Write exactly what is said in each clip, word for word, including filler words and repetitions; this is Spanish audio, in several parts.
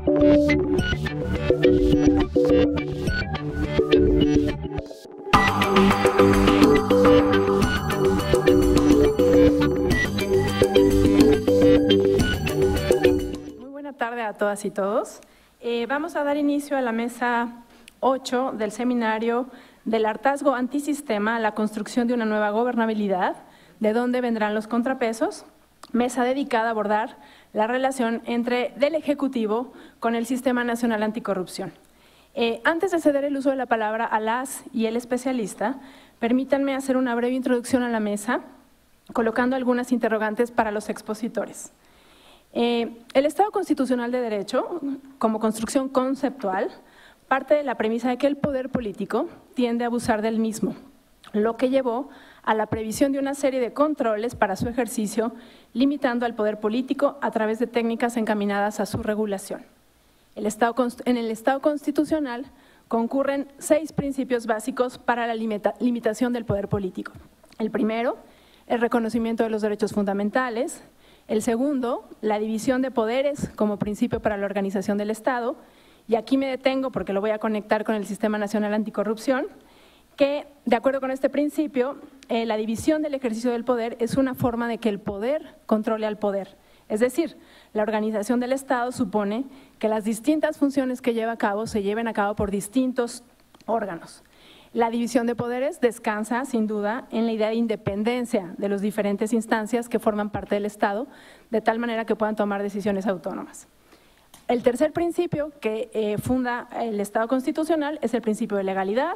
A todas y todos. Eh, vamos a dar inicio a la mesa ocho del seminario del hartazgo antisistema a la construcción de una nueva gobernabilidad, de dónde vendrán los contrapesos, mesa dedicada a abordar la relación entre del Ejecutivo con el Sistema Nacional Anticorrupción. Eh, antes de ceder el uso de la palabra a las y el especialista, permítanme hacer una breve introducción a la mesa, colocando algunas interrogantes para los expositores. Eh, el Estado Constitucional de Derecho, como construcción conceptual, parte de la premisa de que el poder político tiende a abusar del mismo, lo que llevó a la previsión de una serie de controles para su ejercicio, limitando al poder político a través de técnicas encaminadas a su regulación. El Estado, en el Estado Constitucional concurren seis principios básicos para la limita, limitación del poder político. El primero, el reconocimiento de los derechos fundamentales. El segundo, la división de poderes como principio para la organización del Estado, y aquí me detengo porque lo voy a conectar con el Sistema Nacional Anticorrupción, que de acuerdo con este principio, eh, la división del ejercicio del poder es una forma de que el poder controle al poder. Es decir, la organización del Estado supone que las distintas funciones que lleva a cabo se lleven a cabo por distintos órganos. La división de poderes descansa, sin duda, en la idea de independencia de las diferentes instancias que forman parte del Estado, de tal manera que puedan tomar decisiones autónomas. El tercer principio que eh, funda el Estado Constitucional es el principio de legalidad.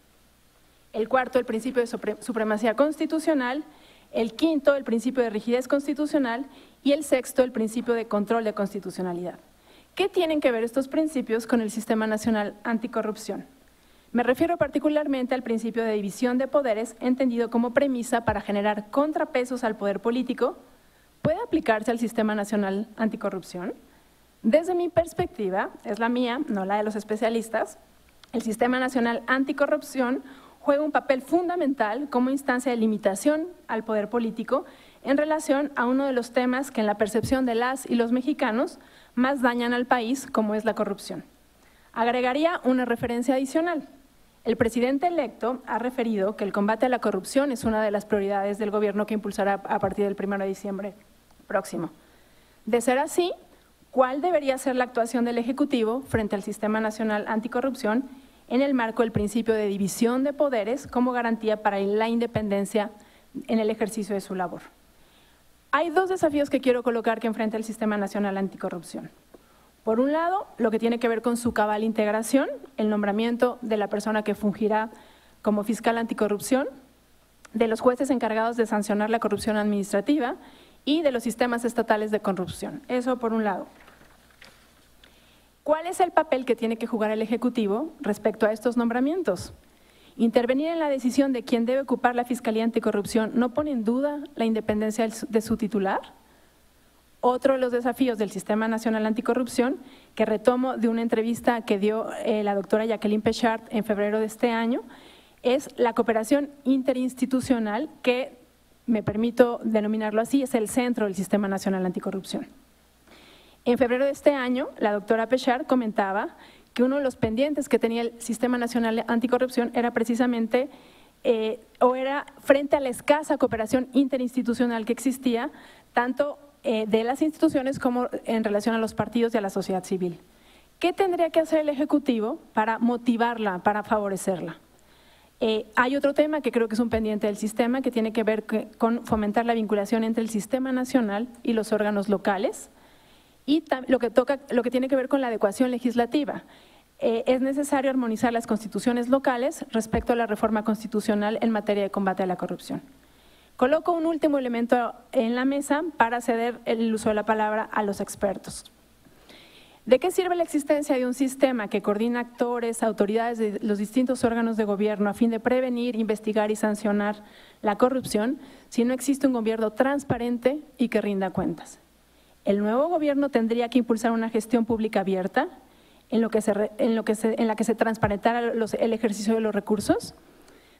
El cuarto, el principio de supremacía constitucional. El quinto, el principio de rigidez constitucional. Y el sexto, el principio de control de constitucionalidad. ¿Qué tienen que ver estos principios con el Sistema Nacional Anticorrupción? Me refiero particularmente al principio de división de poderes, entendido como premisa para generar contrapesos al poder político. ¿Puede aplicarse al Sistema Nacional Anticorrupción? Desde mi perspectiva, es la mía, no la de los especialistas, el Sistema Nacional Anticorrupción juega un papel fundamental como instancia de limitación al poder político en relación a uno de los temas que en la percepción de las y los mexicanos más dañan al país, como es la corrupción. Agregaría una referencia adicional. El presidente electo ha referido que el combate a la corrupción es una de las prioridades del gobierno que impulsará a partir del primero de diciembre próximo. De ser así, ¿cuál debería ser la actuación del Ejecutivo frente al Sistema Nacional Anticorrupción en el marco del principio de división de poderes como garantía para la independencia en el ejercicio de su labor? Hay dos desafíos que quiero colocar que enfrenta el Sistema Nacional Anticorrupción. Por un lado, lo que tiene que ver con su cabal integración, el nombramiento de la persona que fungirá como fiscal anticorrupción, de los jueces encargados de sancionar la corrupción administrativa y de los sistemas estatales de corrupción. Eso por un lado. ¿Cuál es el papel que tiene que jugar el Ejecutivo respecto a estos nombramientos? Intervenir en la decisión de quién debe ocupar la Fiscalía Anticorrupción no pone en duda la independencia de su titular. Otro de los desafíos del Sistema Nacional Anticorrupción, que retomo de una entrevista que dio eh, la doctora Jacqueline Pechard en febrero de este año, es la cooperación interinstitucional que, me permito denominarlo así, es el centro del Sistema Nacional Anticorrupción. En febrero de este año, la doctora Pechard comentaba que uno de los pendientes que tenía el Sistema Nacional Anticorrupción era precisamente eh, o era frente a la escasa cooperación interinstitucional que existía, tanto eh, de las instituciones como en relación a los partidos y a la sociedad civil. ¿Qué tendría que hacer el Ejecutivo para motivarla, para favorecerla? Eh, hay otro tema que creo que es un pendiente del sistema que tiene que ver que, con fomentar la vinculación entre el Sistema Nacional y los órganos locales y lo que, toca, lo que tiene que ver con la adecuación legislativa. Eh, es necesario armonizar las constituciones locales respecto a la reforma constitucional en materia de combate a la corrupción. Coloco un último elemento en la mesa para ceder el uso de la palabra a los expertos. ¿De qué sirve la existencia de un sistema que coordina actores, autoridades de los distintos órganos de gobierno a fin de prevenir, investigar y sancionar la corrupción si no existe un gobierno transparente y que rinda cuentas? El nuevo gobierno tendría que impulsar una gestión pública abierta en, lo que se, en, lo que se, en la que se transparentara los, el ejercicio de los recursos.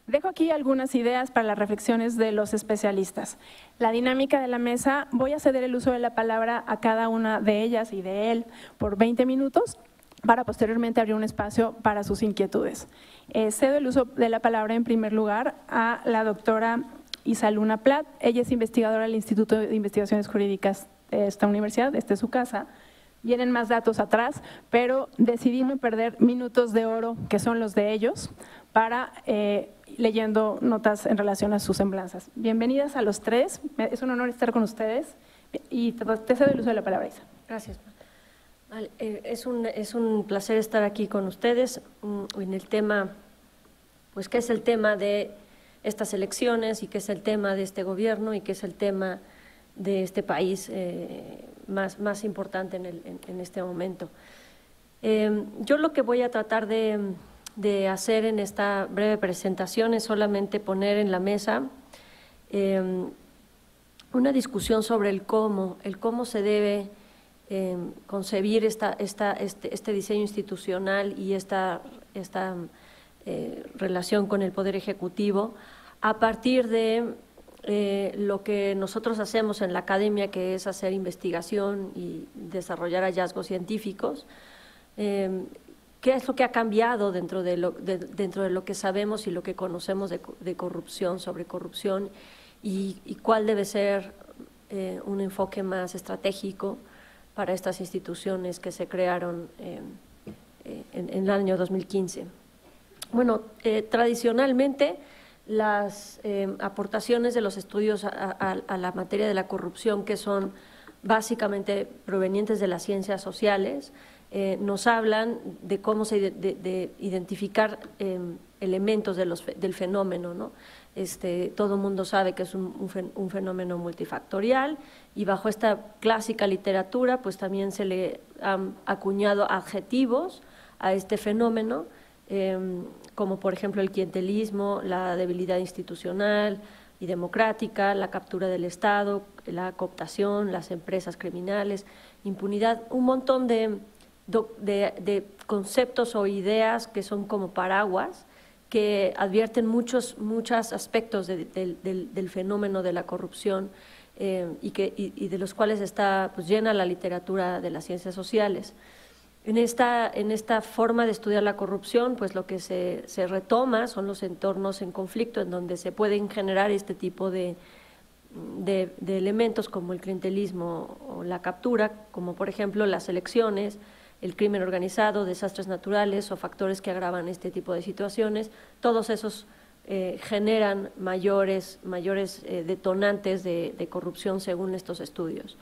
Dejo aquí algunas ideas para las reflexiones de los especialistas. La dinámica de la mesa, voy a ceder el uso de la palabra a cada una de ellas y de él por veinte minutos para posteriormente abrir un espacio para sus inquietudes. Eh, cedo el uso de la palabra en primer lugar a la doctora Isaluna Plat. Ella es investigadora del Instituto de Investigaciones Jurídicas de esta universidad, esta es su casa. Vienen más datos atrás, pero decidí no perder minutos de oro, que son los de ellos, para eh, leyendo notas en relación a sus semblanzas. Bienvenidas a los tres, es un honor estar con ustedes y te, te cedo el uso de la palabra, Isa. Gracias. Vale, eh, es, un, es un placer estar aquí con ustedes um, en el tema, pues qué es el tema de estas elecciones y qué es el tema de este gobierno y qué es el tema de este país eh, más, más importante en, el, en, en este momento. Eh, yo lo que voy a tratar de, de hacer en esta breve presentación es solamente poner en la mesa eh, una discusión sobre el cómo, el cómo se debe eh, concebir esta, esta, este, este diseño institucional y esta, esta eh, relación con el Poder Ejecutivo a partir de Eh, lo que nosotros hacemos en la academia, que es hacer investigación y desarrollar hallazgos científicos, eh, qué es lo que ha cambiado dentro de lo, de, dentro de lo que sabemos y lo que conocemos de, de corrupción, sobre corrupción, y, y cuál debe ser eh, un enfoque más estratégico para estas instituciones que se crearon eh, eh, en, en el año dos mil quince. Bueno, eh, tradicionalmente, las eh, aportaciones de los estudios a, a, a la materia de la corrupción, que son básicamente provenientes de las ciencias sociales, eh, nos hablan de cómo se de, de, de identificar eh, elementos de los, del fenómeno, ¿no? Este, todo el mundo sabe que es un, un fenómeno multifactorial y bajo esta clásica literatura pues también se le han acuñado adjetivos a este fenómeno, Eh, como por ejemplo el clientelismo, la debilidad institucional y democrática, la captura del Estado, la cooptación, las empresas criminales, impunidad, un montón de, de, de conceptos o ideas que son como paraguas que advierten muchos, muchos aspectos de, de, de, del fenómeno de la corrupción eh, y, que, y, y de los cuales está pues, llena la literatura de las ciencias sociales. En esta, en esta forma de estudiar la corrupción, pues lo que se, se retoma son los entornos en conflicto en donde se pueden generar este tipo de, de, de elementos como el clientelismo o la captura, como por ejemplo las elecciones, el crimen organizado, desastres naturales o factores que agravan este tipo de situaciones. Todos esos eh, generan mayores, mayores eh, detonantes de, de corrupción según estos estudios.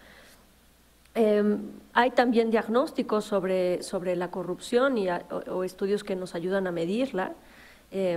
Eh, hay también diagnósticos sobre, sobre la corrupción y a, o, o estudios que nos ayudan a medirla, eh,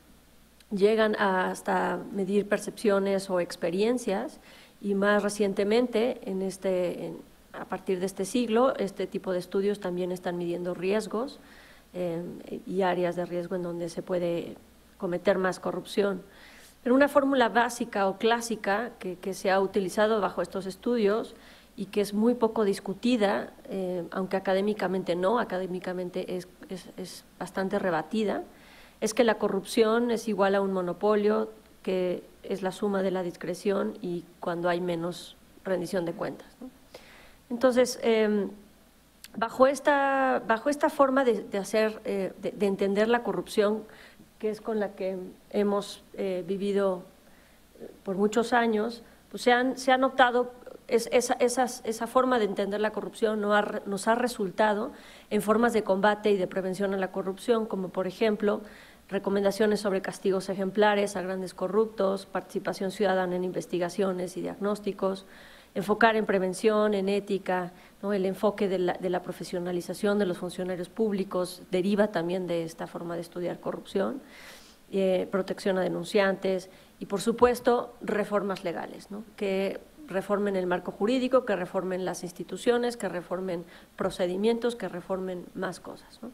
llegan a hasta medir percepciones o experiencias y más recientemente, en este, en, a partir de este siglo, este tipo de estudios también están midiendo riesgos eh, y áreas de riesgo en donde se puede cometer más corrupción. Pero una fórmula básica o clásica que, que se ha utilizado bajo estos estudios y que es muy poco discutida, eh, aunque académicamente no, académicamente es, es, es bastante rebatida, es que la corrupción es igual a un monopolio, que es la suma de la discreción y cuando hay menos rendición de cuentas, ¿no? Entonces, eh, bajo, esta, bajo esta forma de, de hacer, eh, de, de entender la corrupción, que es con la que hemos eh, vivido por muchos años, pues se han, se han optado. Es, esa, esas, esa forma de entender la corrupción no ha, nos ha resultado en formas de combate y de prevención a la corrupción, como por ejemplo recomendaciones sobre castigos ejemplares a grandes corruptos, participación ciudadana en investigaciones y diagnósticos, enfocar en prevención, en ética, ¿no? El enfoque de la, de la profesionalización de los funcionarios públicos deriva también de esta forma de estudiar corrupción, eh, protección a denunciantes y, por supuesto, reformas legales, ¿no? Que reformen el marco jurídico, que reformen las instituciones, que reformen procedimientos, que reformen más cosas, ¿no?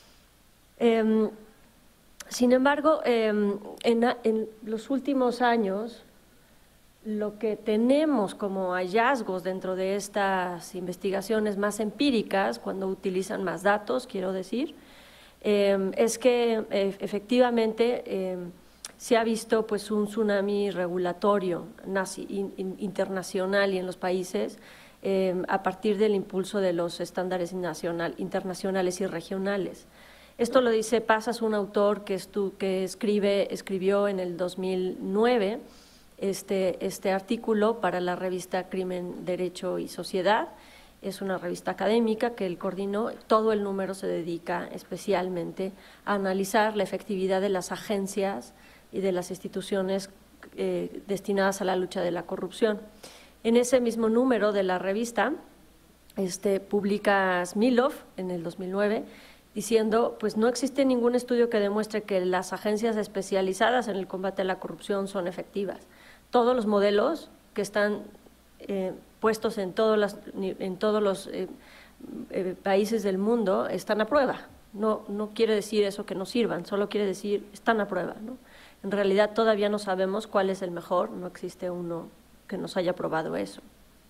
Eh, sin embargo, eh, en, en los últimos años, lo que tenemos como hallazgos dentro de estas investigaciones más empíricas, cuando utilizan más datos, quiero decir, eh, es que eh, efectivamente eh, se ha visto pues un tsunami regulatorio nazi, in, in, internacional y en los países eh, a partir del impulso de los estándares nacional, internacionales y regionales. Esto lo dice Pasas, un autor que, estu, que escribe, escribió en el dos mil nueve este, este artículo para la revista Crimen, Derecho y Sociedad. Es una revista académica que él coordinó. Todo el número se dedica especialmente a analizar la efectividad de las agencias y de las instituciones eh, destinadas a la lucha de la corrupción. En ese mismo número de la revista este, publica Smilov en el dos mil nueve diciendo, pues no existe ningún estudio que demuestre que las agencias especializadas en el combate a la corrupción son efectivas. Todos los modelos que están eh, puestos en todos, las, en todos los eh, eh, países del mundo están a prueba. No, no quiere decir eso que no sirvan, solo quiere decir están a prueba, ¿no? En realidad todavía no sabemos cuál es el mejor, no existe uno que nos haya probado eso.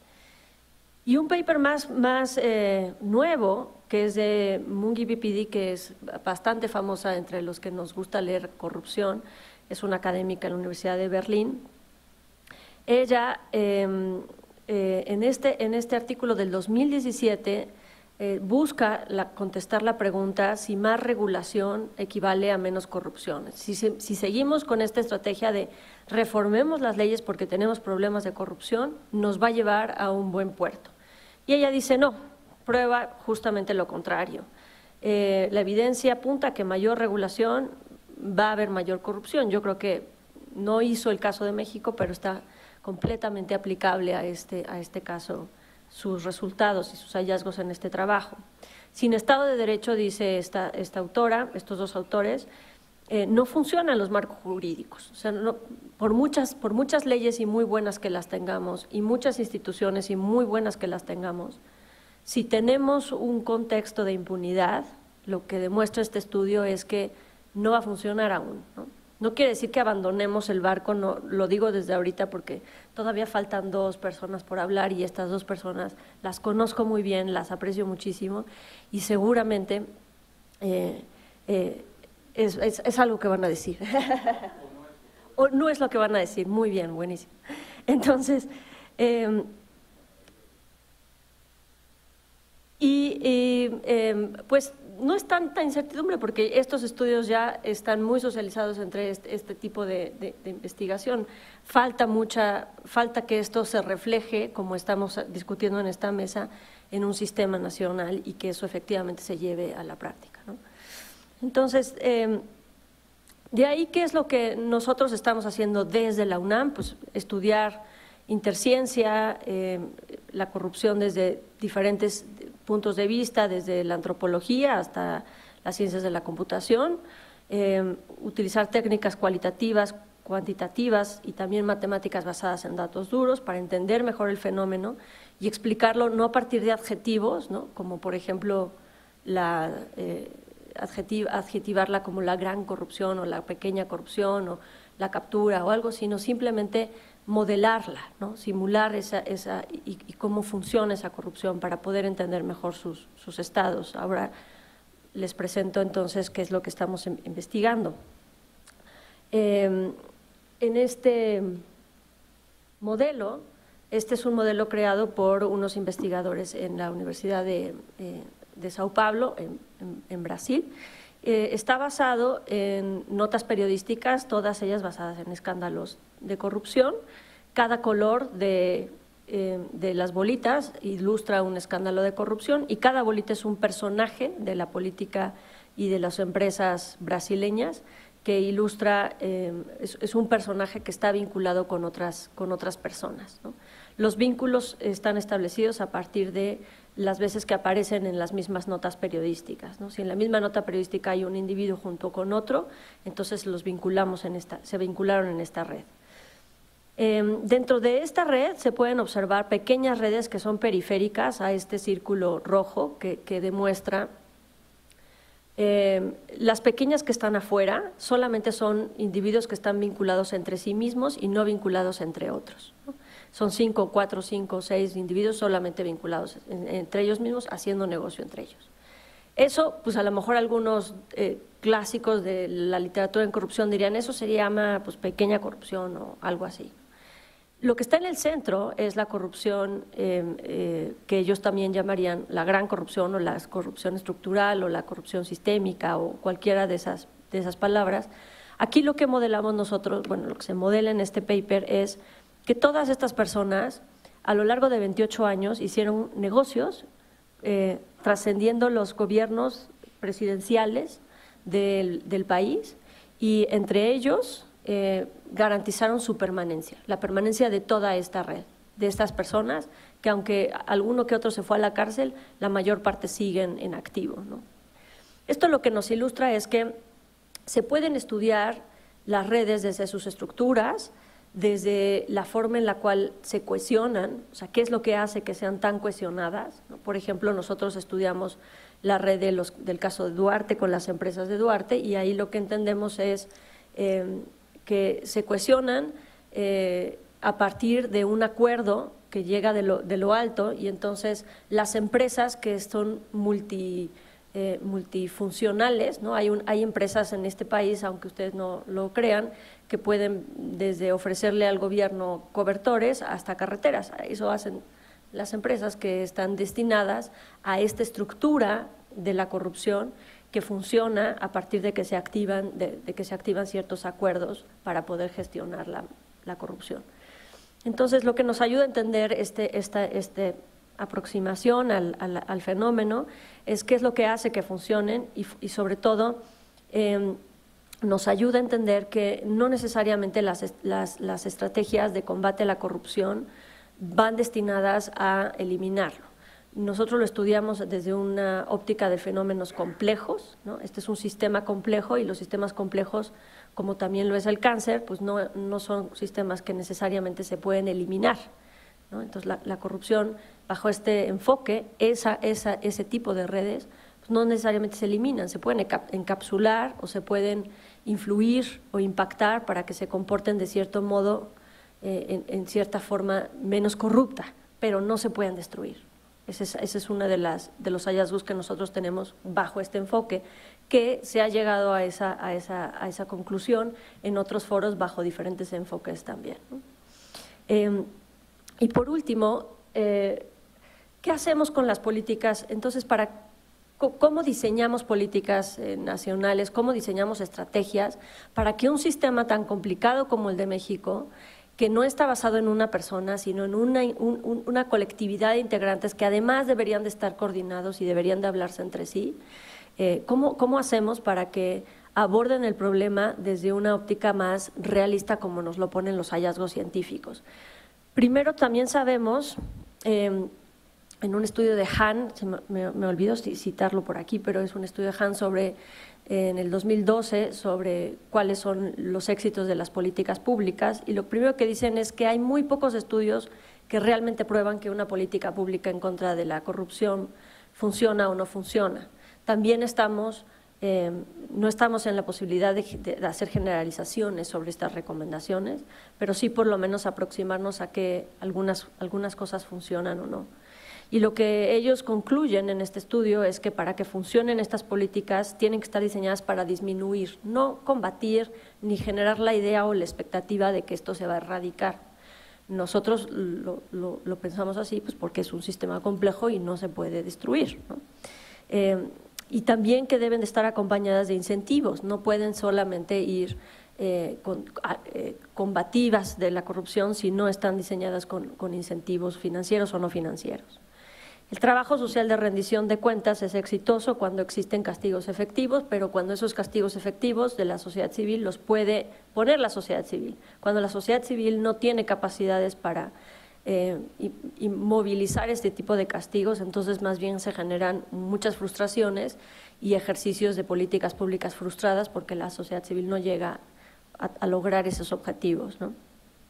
Y un paper más, más eh, nuevo, que es de Mungi B P D, que es bastante famosa entre los que nos gusta leer corrupción, es una académica en la Universidad de Berlín. Ella, eh, eh, en, este, en este artículo del dos mil diecisiete, Eh, busca la, contestar la pregunta si más regulación equivale a menos corrupción. Si, se, si seguimos con esta estrategia de reformemos las leyes porque tenemos problemas de corrupción, nos va a llevar a un buen puerto. Y ella dice no, prueba justamente lo contrario. Eh, la evidencia apunta a que mayor regulación va a haber mayor corrupción. Yo creo que no hizo el caso de México, pero está completamente aplicable a este, a este caso, sus resultados y sus hallazgos en este trabajo. Sin Estado de Derecho, dice esta, esta autora, estos dos autores, eh, no funcionan los marcos jurídicos. O sea, no, por, muchas, por muchas leyes y muy buenas que las tengamos, y muchas instituciones y muy buenas que las tengamos, si tenemos un contexto de impunidad, lo que demuestra este estudio es que no va a funcionar aún, ¿no? No quiere decir que abandonemos el barco, no, lo digo desde ahorita porque todavía faltan dos personas por hablar y estas dos personas las conozco muy bien, las aprecio muchísimo y seguramente eh, eh, es, es, es algo que van a decir. O no es lo que van a decir, muy bien, buenísimo. Entonces, eh, y, y eh, pues no es tanta incertidumbre porque estos estudios ya están muy socializados entre este, este tipo de, de, de investigación. Falta mucha, falta que esto se refleje, como estamos discutiendo en esta mesa, en un sistema nacional y que eso efectivamente se lleve a la práctica, ¿no? Entonces, eh, de ahí, ¿qué es lo que nosotros estamos haciendo desde la UNAM? Pues estudiar interciencia, eh, la corrupción desde diferentes puntos de vista, desde la antropología hasta las ciencias de la computación, eh, utilizar técnicas cualitativas, cuantitativas y también matemáticas basadas en datos duros para entender mejor el fenómeno y explicarlo no a partir de adjetivos, ¿no? Como por ejemplo la, eh, adjetiv, adjetivarla como la gran corrupción o la pequeña corrupción o la captura o algo, sino simplemente modelarla, ¿no? Simular esa, esa y, y cómo funciona esa corrupción para poder entender mejor sus, sus estados. Ahora les presento entonces qué es lo que estamos en, investigando. Eh, en este modelo, este es un modelo creado por unos investigadores en la Universidad de, eh, de Sao Paulo, en, en, en Brasil. Eh, está basado en notas periodísticas, todas ellas basadas en escándalos de corrupción. Cada color de, eh, de las bolitas ilustra un escándalo de corrupción y cada bolita es un personaje de la política y de las empresas brasileñas que ilustra, eh, es, es un personaje que está vinculado con otras, con otras personas, ¿no? Los vínculos están establecidos a partir de las veces que aparecen en las mismas notas periodísticas, ¿no? Si en la misma nota periodística hay un individuo junto con otro, entonces los vinculamos en esta, se vincularon en esta red. Eh, dentro de esta red se pueden observar pequeñas redes que son periféricas a este círculo rojo que, que demuestra. Eh, las pequeñas que están afuera solamente son individuos que están vinculados entre sí mismos y no vinculados entre otros, ¿no? Son cinco, cuatro, cinco, seis individuos solamente vinculados en, entre ellos mismos, haciendo negocio entre ellos. Eso, pues a lo mejor algunos eh, clásicos de la literatura en corrupción dirían, eso se llama pues, pequeña corrupción o algo así. Lo que está en el centro es la corrupción eh, eh, que ellos también llamarían la gran corrupción o la corrupción estructural o la corrupción sistémica o cualquiera de esas, de esas palabras. Aquí lo que modelamos nosotros, bueno, lo que se modela en este paper es que todas estas personas a lo largo de veintiocho años hicieron negocios eh, trascendiendo los gobiernos presidenciales del, del país y entre ellos Eh, garantizaron su permanencia, la permanencia de toda esta red, de estas personas que aunque alguno que otro se fue a la cárcel, la mayor parte siguen en activo, ¿no? Esto lo que nos ilustra es que se pueden estudiar las redes desde sus estructuras, desde la forma en la cual se cohesionan, o sea, qué es lo que hace que sean tan cohesionadas, ¿no? Por ejemplo, nosotros estudiamos la red de los, del caso de Duarte con las empresas de Duarte y ahí lo que entendemos es eh, que se cohesionan eh, a partir de un acuerdo que llega de lo, de lo alto y entonces las empresas que son multi, eh, multifuncionales, ¿no? Hay, un, hay empresas en este país, aunque ustedes no lo crean, que pueden desde ofrecerle al gobierno cobertores hasta carreteras. Eso hacen las empresas que están destinadas a esta estructura de la corrupción que funciona a partir de que se activan, de, de que se activan ciertos acuerdos para poder gestionar la, la corrupción. Entonces, lo que nos ayuda a entender este, esta este aproximación al, al, al fenómeno es qué es lo que hace que funcionen y, y sobre todo, eh, nos ayuda a entender que no necesariamente las, las, las estrategias de combate a la corrupción van destinadas a eliminarlo. Nosotros lo estudiamos desde una óptica de fenómenos complejos, ¿no? Este es un sistema complejo y los sistemas complejos, como también lo es el cáncer, pues no, no son sistemas que necesariamente se pueden eliminar, ¿no? Entonces, la, la corrupción, bajo este enfoque, esa, esa, ese tipo de redes, pues no necesariamente se eliminan, se pueden encapsular o se pueden influir o impactar para que se comporten de cierto modo, eh, en, en cierta forma menos corrupta, pero no se pueden destruir. Ese es, ese es uno de, las, de los hallazgos que nosotros tenemos bajo este enfoque, que se ha llegado a esa, a esa, a esa conclusión en otros foros bajo diferentes enfoques también, ¿no? Eh, y por último, eh, ¿qué hacemos con las políticas? Entonces, para, ¿cómo diseñamos políticas eh, nacionales? ¿Cómo diseñamos estrategias para que un sistema tan complicado como el de México, que no está basado en una persona, sino en una, un, una colectividad de integrantes que además deberían de estar coordinados y deberían de hablarse entre sí, eh, ¿cómo, ¿cómo hacemos para que aborden el problema desde una óptica más realista como nos lo ponen los hallazgos científicos? Primero, también sabemos, eh, en un estudio de Han, se me, me, me olvidó citarlo por aquí, pero es un estudio de Han sobre en el dos mil doce sobre cuáles son los éxitos de las políticas públicas y lo primero que dicen es que hay muy pocos estudios que realmente prueban que una política pública en contra de la corrupción funciona o no funciona. También estamos, eh, no estamos en la posibilidad de, de hacer generalizaciones sobre estas recomendaciones, pero sí por lo menos aproximarnos a que algunas, algunas cosas funcionan o no. Y lo que ellos concluyen en este estudio es que para que funcionen estas políticas tienen que estar diseñadas para disminuir, no combatir ni generar la idea o la expectativa de que esto se va a erradicar. Nosotros lo, lo, lo pensamos así pues porque es un sistema complejo y no se puede destruir, ¿no? Eh, y también que deben de estar acompañadas de incentivos, no pueden solamente ir eh, con, eh, combativas de la corrupción si no están diseñadas con, con incentivos financieros o no financieros. El trabajo social de rendición de cuentas es exitoso cuando existen castigos efectivos, pero cuando esos castigos efectivos de la sociedad civil los puede poner la sociedad civil. Cuando la sociedad civil no tiene capacidades para eh, y, y movilizar este tipo de castigos, entonces más bien se generan muchas frustraciones y ejercicios de políticas públicas frustradas porque la sociedad civil no llega a, a lograr esos objetivos, ¿no?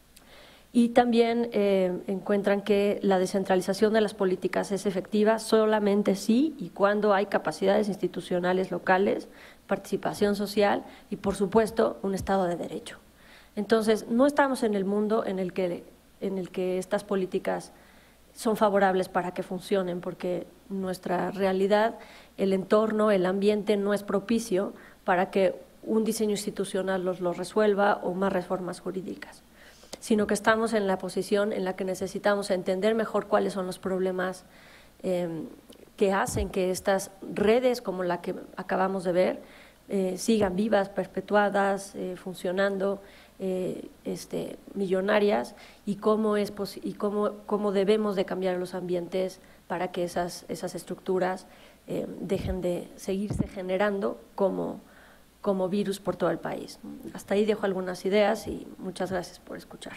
Y también eh, encuentran que la descentralización de las políticas es efectiva solamente si y cuando hay capacidades institucionales locales, participación social y, por supuesto, un Estado de Derecho. Entonces, no estamos en el mundo en el que, en el que estas políticas son favorables para que funcionen, porque nuestra realidad el entorno, el ambiente no es propicio para que un diseño institucional los lo resuelva o más reformas jurídicas, sino que estamos en la posición en la que necesitamos entender mejor cuáles son los problemas eh, que hacen que estas redes como la que acabamos de ver eh, sigan vivas, perpetuadas, eh, funcionando, eh, este, millonarias, y cómo, es y cómo, cómo debemos de cambiar los ambientes para que esas, esas estructuras eh, dejen de seguirse generando como como virus por todo el país. Hasta ahí dejo algunas ideas y muchas gracias por escuchar.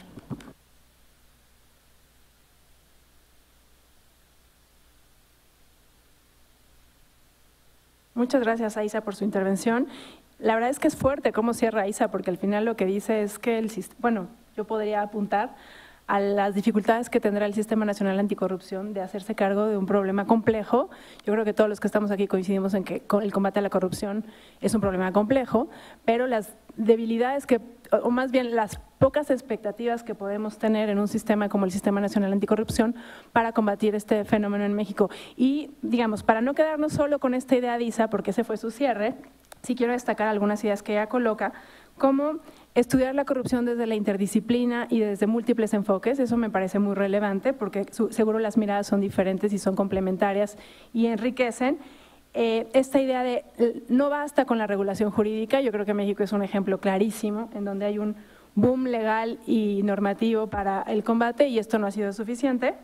Muchas gracias, Aisa, por su intervención. La verdad es que es fuerte cómo cierra Aisa, porque al final lo que dice es que el sistema, bueno, yo podría apuntar a las dificultades que tendrá el Sistema Nacional Anticorrupción de hacerse cargo de un problema complejo. Yo creo que todos los que estamos aquí coincidimos en que el combate a la corrupción es un problema complejo, pero las debilidades que, o más bien las pocas expectativas que podemos tener en un sistema como el Sistema Nacional Anticorrupción para combatir este fenómeno en México. Y, digamos, para no quedarnos solo con esta idea de Isa, porque ese fue su cierre, sí quiero destacar algunas ideas que ella coloca, como estudiar la corrupción desde la interdisciplina y desde múltiples enfoques. Eso me parece muy relevante porque seguro las miradas son diferentes y son complementarias y enriquecen. Eh, esta idea de no basta con la regulación jurídica, yo creo que México es un ejemplo clarísimo en donde hay un boom legal y normativo para el combate y esto no ha sido suficiente.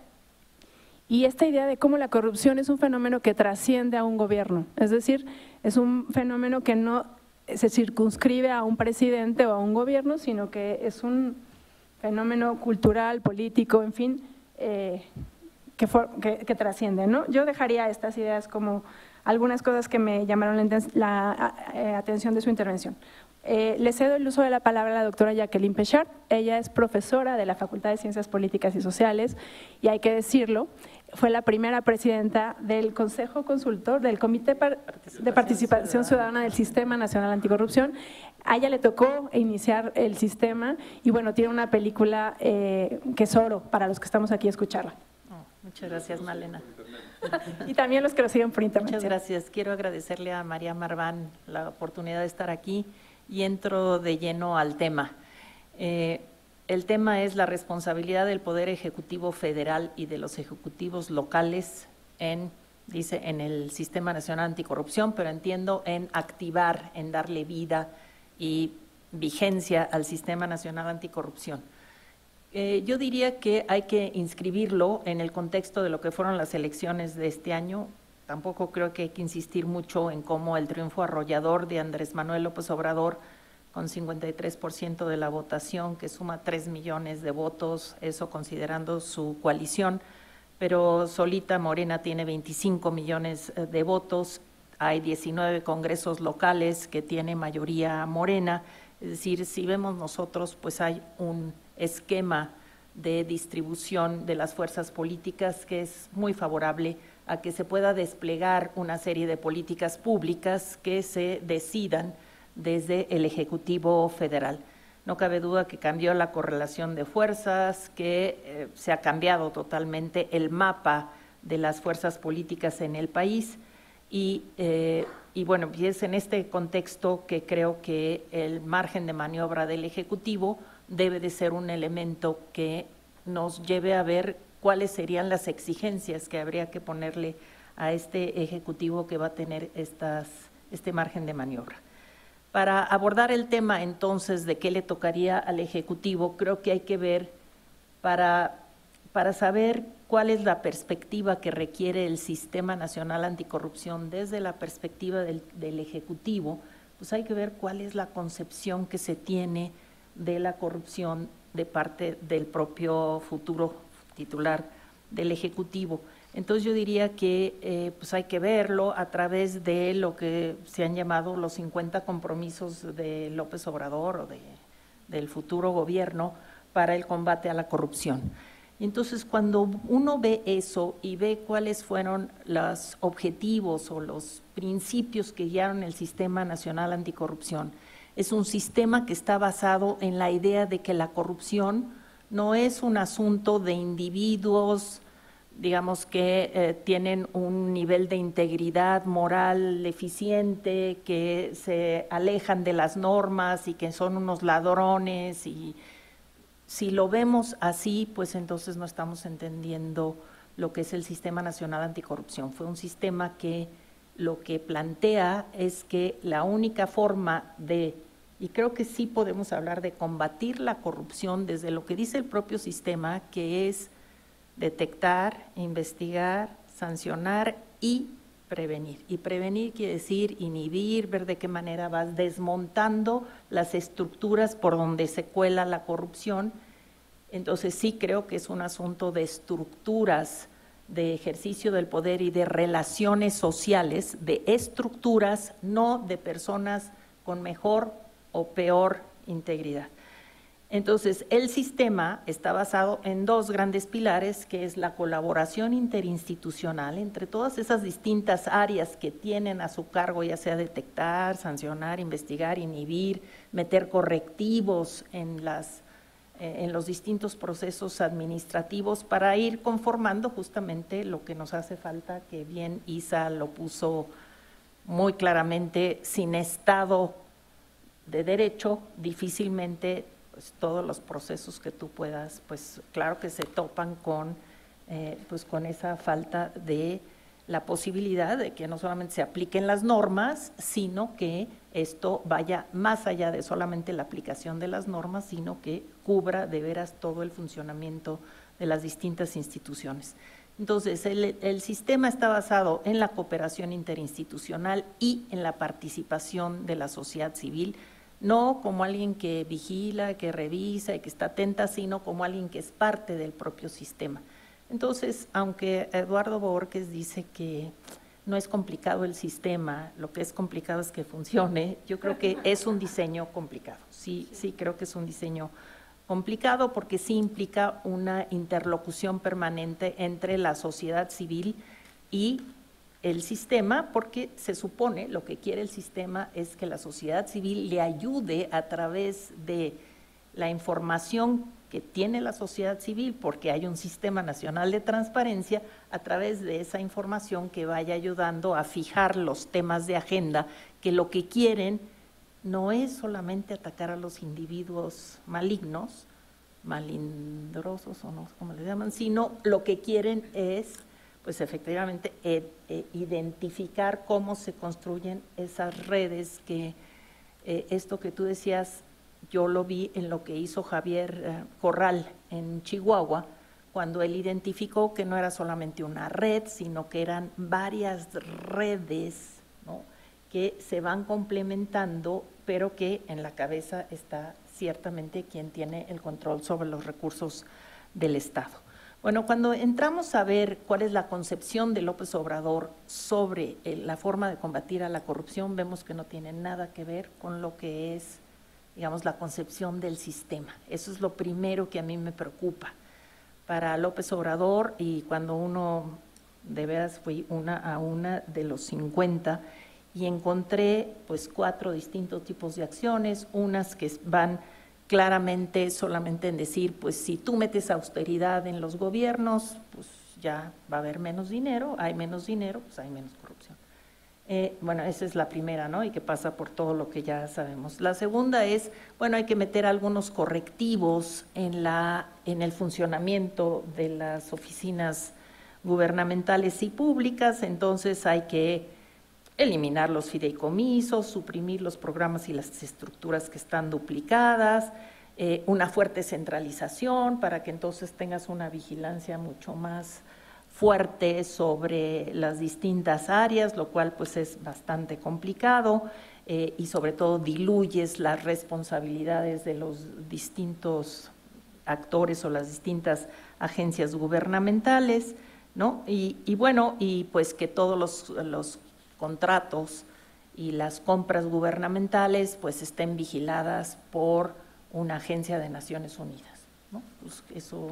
Y esta idea de cómo la corrupción es un fenómeno que trasciende a un gobierno, es decir, es un fenómeno que no se circunscribe a un presidente o a un gobierno, sino que es un fenómeno cultural, político, en fin, eh, que, for, que, que trasciende, ¿no? Yo dejaría estas ideas como algunas cosas que me llamaron la, la eh, atención de su intervención. Eh, le cedo el uso de la palabra a la doctora Jacqueline Pechard. Ella es profesora de la Facultad de Ciencias Políticas y Sociales y hay que decirlo, fue la primera presidenta del Consejo Consultor del Comité de Participación Ciudadana del Sistema Nacional Anticorrupción. A ella le tocó iniciar el sistema y bueno, tiene una película eh, que es oro para los que estamos aquí a escucharla. Oh, muchas gracias, Malena. Y también los que lo siguen por internet. Muchas gracias. Quiero agradecerle a María Marván la oportunidad de estar aquí y entro de lleno al tema. Eh, El tema es la responsabilidad del Poder Ejecutivo Federal y de los ejecutivos locales en, dice, en el Sistema Nacional Anticorrupción, pero entiendo en activar, en darle vida y vigencia al Sistema Nacional Anticorrupción. Eh, yo diría que hay que inscribirlo en el contexto de lo que fueron las elecciones de este año. Tampoco creo que hay que insistir mucho en cómo el triunfo arrollador de Andrés Manuel López Obrador con cincuenta y tres por ciento de la votación, que suma tres millones de votos, eso considerando su coalición, pero solita Morena tiene veinticinco millones de votos, hay diecinueve congresos locales que tiene mayoría Morena, es decir, si vemos nosotros, pues hay un esquema de distribución de las fuerzas políticas que es muy favorable a que se pueda desplegar una serie de políticas públicas que se decidan desde el Ejecutivo Federal. No cabe duda que cambió la correlación de fuerzas, que eh, se ha cambiado totalmente el mapa de las fuerzas políticas en el país y, eh, y bueno, y es en este contexto que creo que el margen de maniobra del Ejecutivo debe de ser un elemento que nos lleve a ver cuáles serían las exigencias que habría que ponerle a este Ejecutivo que va a tener estas, este margen de maniobra. Para abordar el tema entonces de qué le tocaría al Ejecutivo, creo que hay que ver para, para saber cuál es la perspectiva que requiere el Sistema Nacional Anticorrupción desde la perspectiva del, del Ejecutivo, pues hay que ver cuál es la concepción que se tiene de la corrupción de parte del propio futuro titular del Ejecutivo. Entonces yo diría que eh, pues hay que verlo a través de lo que se han llamado los cincuenta compromisos de López Obrador o de, del futuro gobierno para el combate a la corrupción. Entonces cuando uno ve eso y ve cuáles fueron los objetivos o los principios que guiaron el Sistema Nacional Anticorrupción, es un sistema que está basado en la idea de que la corrupción no es un asunto de individuos, digamos que eh, tienen un nivel de integridad moral eficiente, que se alejan de las normas y que son unos ladrones, y si lo vemos así, pues entonces no estamos entendiendo lo que es el Sistema Nacional Anticorrupción. Fue un sistema que lo que plantea es que la única forma de, y creo que sí podemos hablar de combatir la corrupción desde lo que dice el propio sistema, que es detectar, investigar, sancionar y prevenir. Y prevenir quiere decir inhibir, ver de qué manera vas desmontando las estructuras por donde se cuela la corrupción. Entonces sí creo que es un asunto de estructuras, de ejercicio del poder y de relaciones sociales, de estructuras, no de personas con mejor o peor integridad. Entonces, el sistema está basado en dos grandes pilares, que es la colaboración interinstitucional entre todas esas distintas áreas que tienen a su cargo, ya sea detectar, sancionar, investigar, inhibir, meter correctivos en, las, eh, en los distintos procesos administrativos para ir conformando justamente lo que nos hace falta, que bien Isa lo puso muy claramente, sin Estado de Derecho, difícilmente pues todos los procesos que tú puedas, pues claro que se topan con, eh, pues con esa falta de la posibilidad de que no solamente se apliquen las normas, sino que esto vaya más allá de solamente la aplicación de las normas, sino que cubra de veras todo el funcionamiento de las distintas instituciones. Entonces, el, el sistema está basado en la cooperación interinstitucional y en la participación de la sociedad civil, no como alguien que vigila, que revisa y que está atenta, sino como alguien que es parte del propio sistema. Entonces, aunque Eduardo Borges dice que no es complicado el sistema, lo que es complicado es que funcione, yo creo que es un diseño complicado. Sí, sí creo que es un diseño complicado porque sí implica una interlocución permanente entre la sociedad civil y el sistema, porque se supone, lo que quiere el sistema es que la sociedad civil le ayude a través de la información que tiene la sociedad civil, porque hay un sistema nacional de transparencia, a través de esa información que vaya ayudando a fijar los temas de agenda, que lo que quieren no es solamente atacar a los individuos malignos, malindrosos o no sé cómo les llaman, sino lo que quieren es pues efectivamente eh, eh, identificar cómo se construyen esas redes, que eh, esto que tú decías, yo lo vi en lo que hizo Javier eh, Corral en Chihuahua, cuando él identificó que no era solamente una red, sino que eran varias redes, ¿no?, que se van complementando, pero que en la cabeza está ciertamente quien tiene el control sobre los recursos del Estado. Bueno, cuando entramos a ver cuál es la concepción de López Obrador sobre el, la forma de combatir a la corrupción, vemos que no tiene nada que ver con lo que es, digamos, la concepción del sistema. Eso es lo primero que a mí me preocupa. Para López Obrador, y cuando uno, de veras fui una a una de los cincuenta, y encontré pues cuatro distintos tipos de acciones, unas que van claramente solamente en decir, pues si tú metes austeridad en los gobiernos, pues ya va a haber menos dinero, hay menos dinero, pues hay menos corrupción. Eh, bueno, esa es la primera, ¿no? Y que pasa por todo lo que ya sabemos. La segunda es, bueno, hay que meter algunos correctivos en, la, en el funcionamiento de las oficinas gubernamentales y públicas, entonces hay que eliminar los fideicomisos, suprimir los programas y las estructuras que están duplicadas, eh, una fuerte centralización para que entonces tengas una vigilancia mucho más fuerte sobre las distintas áreas, lo cual pues es bastante complicado, eh, y sobre todo diluyes las responsabilidades de los distintos actores o las distintas agencias gubernamentales, ¿no? Y, y bueno, y pues que todos los, los contratos y las compras gubernamentales pues estén vigiladas por una agencia de Naciones Unidas, ¿no? Pues eso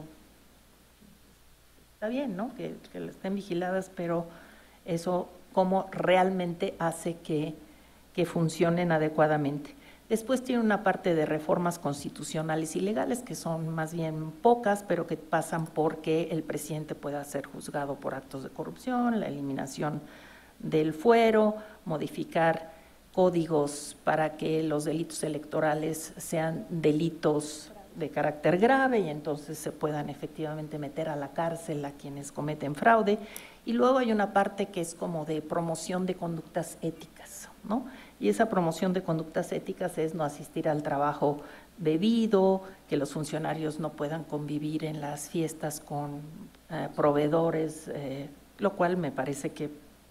está bien, ¿no? Que, que estén vigiladas, pero eso cómo realmente hace que, que funcionen adecuadamente. Después tiene una parte de reformas constitucionales y legales, que son más bien pocas, pero que pasan porque el presidente pueda ser juzgado por actos de corrupción, la eliminación del fuero, modificar códigos para que los delitos electorales sean delitos de carácter grave y entonces se puedan efectivamente meter a la cárcel a quienes cometen fraude. Y luego hay una parte que es como de promoción de conductas éticas, ¿no? Y esa promoción de conductas éticas es no asistir al trabajo bebido, que los funcionarios no puedan convivir en las fiestas con eh, proveedores, eh, lo cual me parece que,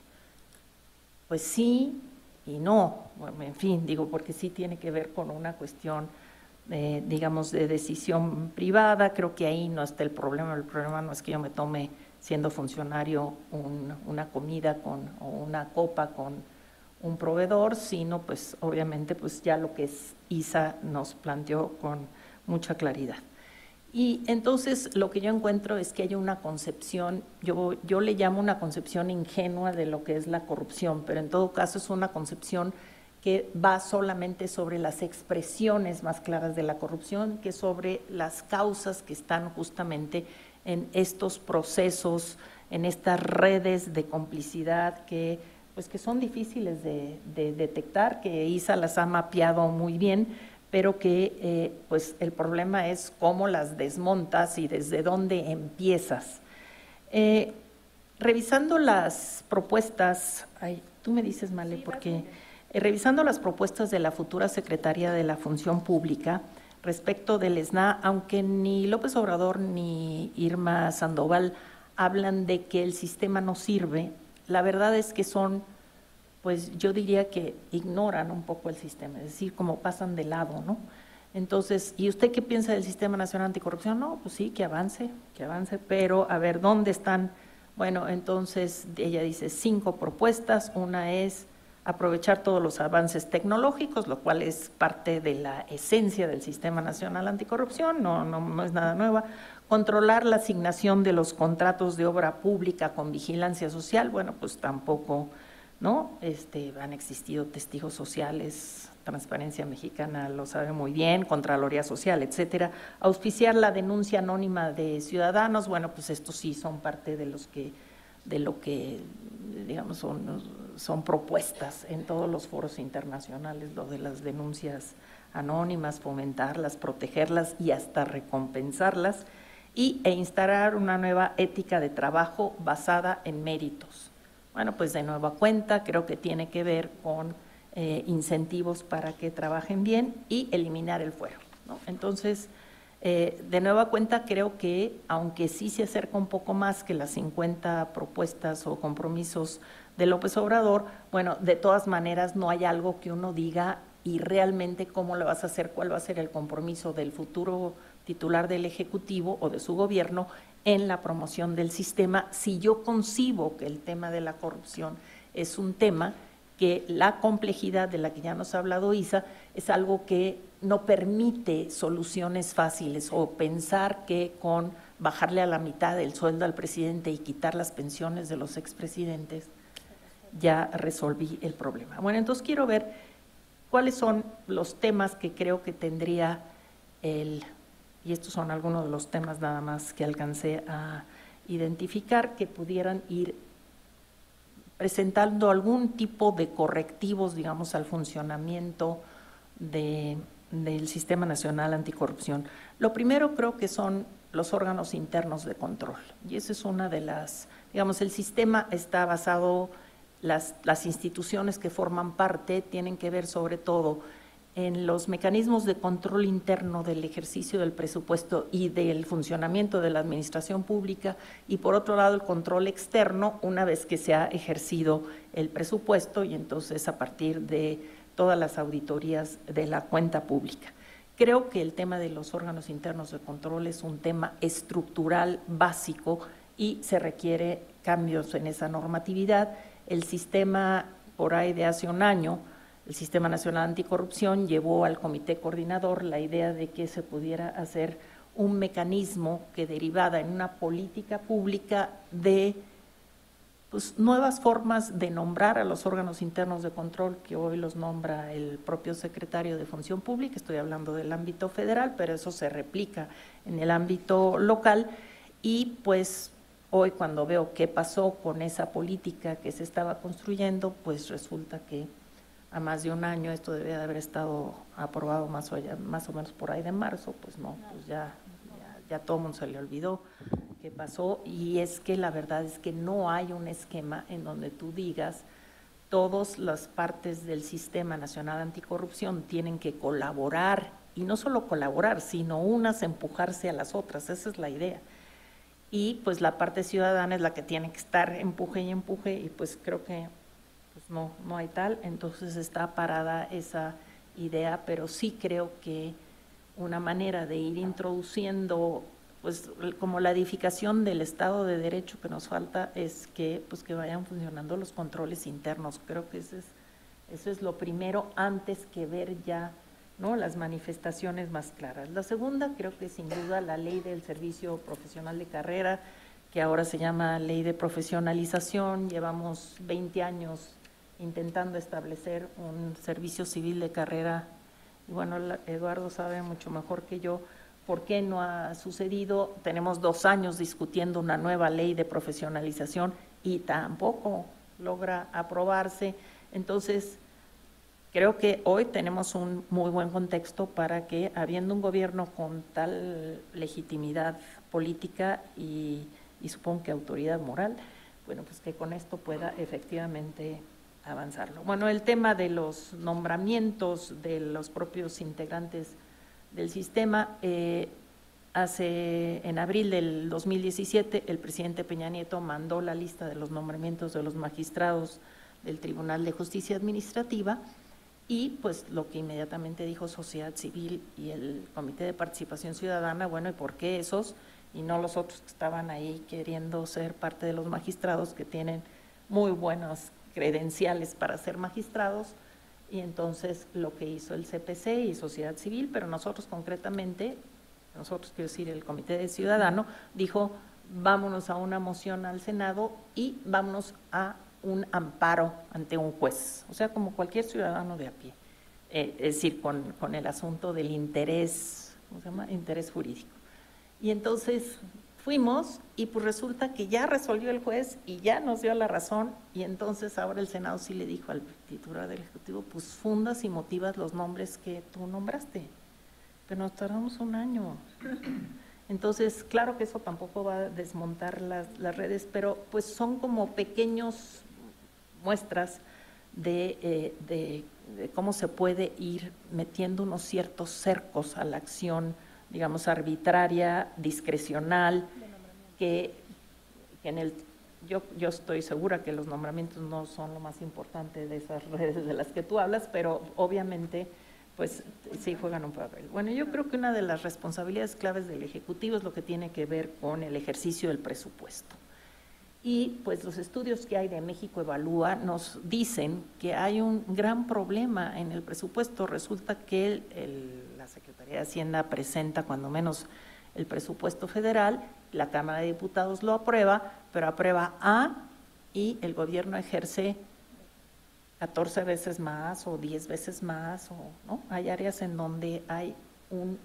pues sí y no, bueno, en fin, digo, porque sí tiene que ver con una cuestión, eh, digamos, de decisión privada. Creo que ahí no está el problema. El problema no es que yo me tome, siendo funcionario, un, una comida con, o una copa con un proveedor, sino pues obviamente pues ya lo que es Isa nos planteó con mucha claridad. Y entonces lo que yo encuentro es que hay una concepción, yo, yo le llamo una concepción ingenua de lo que es la corrupción, pero en todo caso es una concepción que va solamente sobre las expresiones más claras de la corrupción, que sobre las causas que están justamente en estos procesos, en estas redes de complicidad que pues que son difíciles de, de detectar, que Isa las ha mapeado muy bien, pero que eh, pues el problema es cómo las desmontas y desde dónde empiezas. Eh, revisando las propuestas, ay, tú me dices, Male, porque eh, revisando las propuestas de la futura Secretaría de la Función Pública respecto del E S N A, aunque ni López Obrador ni Irma Sandoval hablan de que el sistema no sirve, la verdad es que son, pues yo diría que ignoran un poco el sistema, es decir, como pasan de lado, ¿no? Entonces, ¿y usted qué piensa del Sistema Nacional Anticorrupción? No, pues sí, que avance, que avance, pero a ver, ¿dónde están? Bueno, entonces ella dice cinco propuestas. Una es aprovechar todos los avances tecnológicos, lo cual es parte de la esencia del Sistema Nacional Anticorrupción, no, no, no es nada nueva. Controlar la asignación de los contratos de obra pública con vigilancia social, bueno, pues tampoco, ¿no? Este, han existido testigos sociales, Transparencia Mexicana lo sabe muy bien, Contraloría Social, etcétera. Auspiciar la denuncia anónima de ciudadanos, bueno, pues estos sí son parte de los que, de lo que, digamos, son, son propuestas en todos los foros internacionales, lo de las denuncias anónimas, fomentarlas, protegerlas y hasta recompensarlas, y e instalar una nueva ética de trabajo basada en méritos. Bueno, pues de nueva cuenta creo que tiene que ver con eh, incentivos para que trabajen bien y eliminar el fuero, ¿no? Entonces, eh, de nueva cuenta creo que, aunque sí se acerca un poco más que las cincuenta propuestas o compromisos de López Obrador, bueno, de todas maneras no hay algo que uno diga y realmente cómo lo vas a hacer, cuál va a ser el compromiso del futuro titular del Ejecutivo o de su gobierno en la promoción del sistema, si yo concibo que el tema de la corrupción es un tema que la complejidad de la que ya nos ha hablado Isa es algo que no permite soluciones fáciles, o pensar que con bajarle a la mitad el sueldo al presidente y quitar las pensiones de los expresidentes ya resolví el problema. Bueno, entonces quiero ver cuáles son los temas que creo que tendría el… y estos son algunos de los temas nada más que alcancé a identificar, que pudieran ir presentando algún tipo de correctivos, digamos, al funcionamiento de, del Sistema Nacional Anticorrupción. Lo primero creo que son los órganos internos de control, y esa es una de las, digamos, el sistema está basado, las, las instituciones que forman parte tienen que ver sobre todo en los mecanismos de control interno del ejercicio del presupuesto y del funcionamiento de la administración pública, y por otro lado el control externo una vez que se ha ejercido el presupuesto y entonces a partir de todas las auditorías de la cuenta pública. Creo que el tema de los órganos internos de control es un tema estructural básico y se requiere cambios en esa normatividad. El sistema, por ahí de hace un año, el Sistema Nacional Anticorrupción llevó al Comité Coordinador la idea de que se pudiera hacer un mecanismo que derivara en una política pública de pues, nuevas formas de nombrar a los órganos internos de control, que hoy los nombra el propio secretario de Función Pública. Estoy hablando del ámbito federal, pero eso se replica en el ámbito local. Y pues hoy, cuando veo qué pasó con esa política que se estaba construyendo, pues resulta que a más de un año, esto debía de haber estado aprobado más o, allá, más o menos por ahí de marzo, pues no, pues ya, ya, ya todo el mundo se le olvidó qué pasó. Y es que la verdad es que no hay un esquema en donde tú digas todas las partes del Sistema Nacional Anticorrupción tienen que colaborar, y no solo colaborar, sino unas empujarse a las otras, esa es la idea. Y pues la parte ciudadana es la que tiene que estar empuje y empuje, y pues creo que pues no, no hay tal, entonces está parada esa idea, pero sí creo que una manera de ir introduciendo, pues como la edificación del Estado de Derecho que nos falta, es que pues que vayan funcionando los controles internos. Creo que eso es, eso es lo primero, antes que ver ya, ¿no?, las manifestaciones más claras. La segunda, creo que sin duda la ley del servicio profesional de carrera, que ahora se llama ley de profesionalización. Llevamos veinte años intentando establecer un servicio civil de carrera, y bueno, Eduardo sabe mucho mejor que yo por qué no ha sucedido. Tenemos dos años discutiendo una nueva ley de profesionalización y tampoco logra aprobarse. Entonces, creo que hoy tenemos un muy buen contexto para que, habiendo un gobierno con tal legitimidad política y, y supongo que autoridad moral, bueno, pues que con esto pueda efectivamente avanzarlo. Bueno, el tema de los nombramientos de los propios integrantes del sistema, eh, hace en abril del dos mil diecisiete el presidente Peña Nieto mandó la lista de los nombramientos de los magistrados del Tribunal de Justicia Administrativa, y pues lo que inmediatamente dijo sociedad civil y el Comité de Participación Ciudadana, bueno, ¿y por qué esos y no los otros que estaban ahí queriendo ser parte de los magistrados, que tienen muy buenas credenciales para ser magistrados? Y entonces lo que hizo el C P C y sociedad civil, pero nosotros concretamente, nosotros quiero decir el Comité de Ciudadano, dijo vámonos a una moción al Senado y vámonos a un amparo ante un juez, o sea, como cualquier ciudadano de a pie, eh, es decir, con, con el asunto del interés, ¿cómo se llama?, interés jurídico. Y entonces fuimos y pues resulta que ya resolvió el juez y ya nos dio la razón, y entonces ahora el Senado sí le dijo al titular del Ejecutivo, pues fundas y motivas los nombres que tú nombraste, pero nos tardamos un año. Entonces, claro que eso tampoco va a desmontar las, las redes, pero pues son como pequeños muestras de, eh, de, de cómo se puede ir metiendo unos ciertos cercos a la acción, digamos, arbitraria, discrecional, que, que en el, yo, yo estoy segura que los nombramientos no son lo más importante de esas redes de las que tú hablas, pero obviamente pues sí juegan un papel. Bueno, yo creo que una de las responsabilidades claves del Ejecutivo es lo que tiene que ver con el ejercicio del presupuesto. Y pues los estudios que hay de México Evalúa nos dicen que hay un gran problema en el presupuesto. Resulta que el, el, la Secretaría de Hacienda presenta cuando menos el presupuesto federal, la Cámara de Diputados lo aprueba, pero aprueba A y el gobierno ejerce catorce veces más o diez veces más, o ¿no? Hay áreas en donde hay un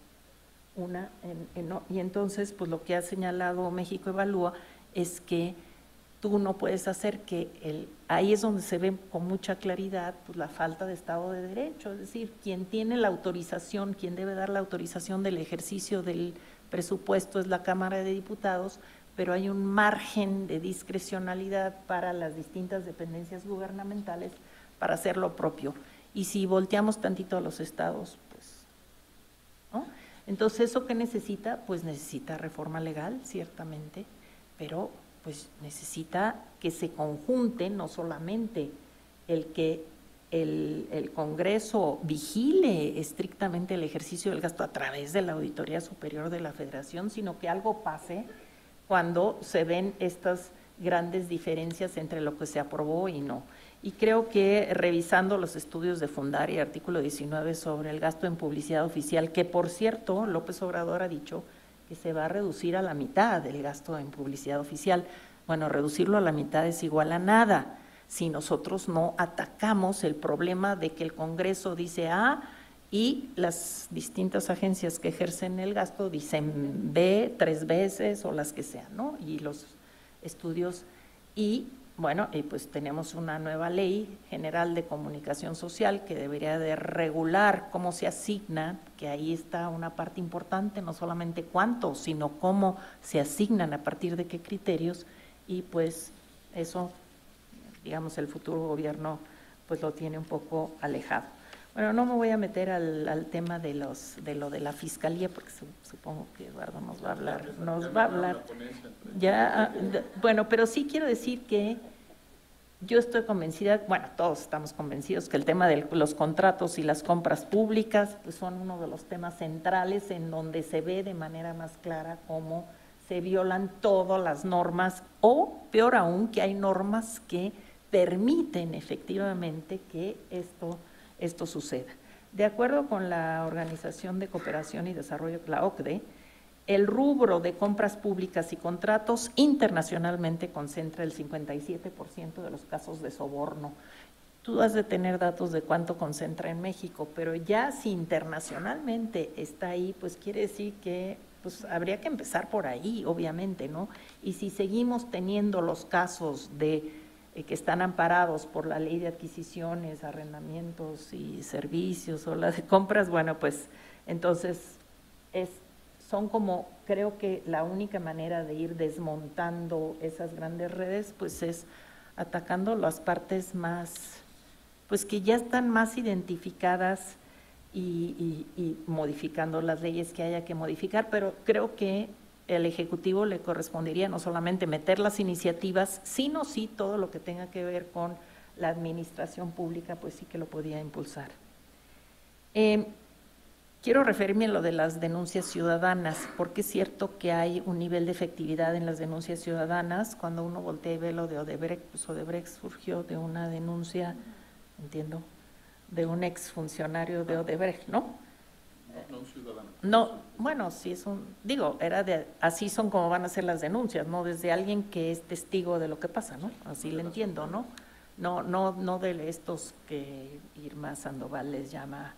una en, en, y entonces pues lo que ha señalado México Evalúa es que tú no puedes hacer que el, ahí es donde se ve con mucha claridad pues la falta de Estado de Derecho, es decir, quien tiene la autorización, quien debe dar la autorización del ejercicio del presupuesto es la Cámara de Diputados, pero hay un margen de discrecionalidad para las distintas dependencias gubernamentales para hacer lo propio. Y si volteamos tantito a los estados, pues, ¿no? Entonces, ¿eso qué necesita? Pues necesita reforma legal, ciertamente, pero pues necesita que se conjunte no solamente el que el, el Congreso vigile estrictamente el ejercicio del gasto a través de la Auditoría Superior de la Federación, sino que algo pase cuando se ven estas grandes diferencias entre lo que se aprobó y no. Y creo que revisando los estudios de Fundari, artículo diecinueve sobre el gasto en publicidad oficial, que por cierto López Obrador ha dicho que se va a reducir a la mitad del gasto en publicidad oficial, Bueno, reducirlo a la mitad es igual a nada. Si nosotros no atacamos el problema de que el Congreso dice A y las distintas agencias que ejercen el gasto dicen B tres veces o las que sean, ¿no? Y los estudios, y bueno, y pues tenemos una nueva ley general de comunicación social que debería de regular cómo se asigna, que ahí está una parte importante, no solamente cuánto, sino cómo se asignan, a partir de qué criterios, y pues eso, digamos, el futuro gobierno pues lo tiene un poco alejado. Bueno, no me voy a meter al, al tema de los de lo de la fiscalía, porque su, supongo que Eduardo nos va a hablar, nos va a hablar. Ya, bueno, pero sí quiero decir que yo estoy convencida, bueno, todos estamos convencidos que el tema de los contratos y las compras públicas pues son uno de los temas centrales en donde se ve de manera más clara cómo se violan todas las normas, o peor aún, que hay normas que permiten efectivamente que esto, esto suceda. De acuerdo con la Organización de Cooperación y Desarrollo, la O C D E, el rubro de compras públicas y contratos internacionalmente concentra el cincuenta y siete por ciento de los casos de soborno. Tú has de tener datos de cuánto concentra en México, pero ya si internacionalmente está ahí, pues quiere decir que pues habría que empezar por ahí, obviamente, ¿no? Y si seguimos teniendo los casos de eh, que están amparados por la ley de adquisiciones, arrendamientos y servicios o las de compras, bueno, pues entonces es, son como, creo que la única manera de ir desmontando esas grandes redes, pues es atacando las partes más, pues que ya están más identificadas, Y, y, y modificando las leyes que haya que modificar, pero creo que el Ejecutivo le correspondería no solamente meter las iniciativas, sino sí todo lo que tenga que ver con la administración pública, pues sí que lo podía impulsar. Eh, quiero referirme a lo de las denuncias ciudadanas, porque es cierto que hay un nivel de efectividad en las denuncias ciudadanas. Cuando uno voltea y ve lo de Odebrecht, pues Odebrecht surgió de una denuncia, entiendo, de un exfuncionario de Odebrecht, ¿no? No, no un ciudadano. No, bueno, sí es un, digo, era de, así son como van a ser las denuncias, ¿no? Desde alguien que es testigo de lo que pasa, ¿no? Así le entiendo, ¿no? No, no, no de estos que Irma Sandoval les llama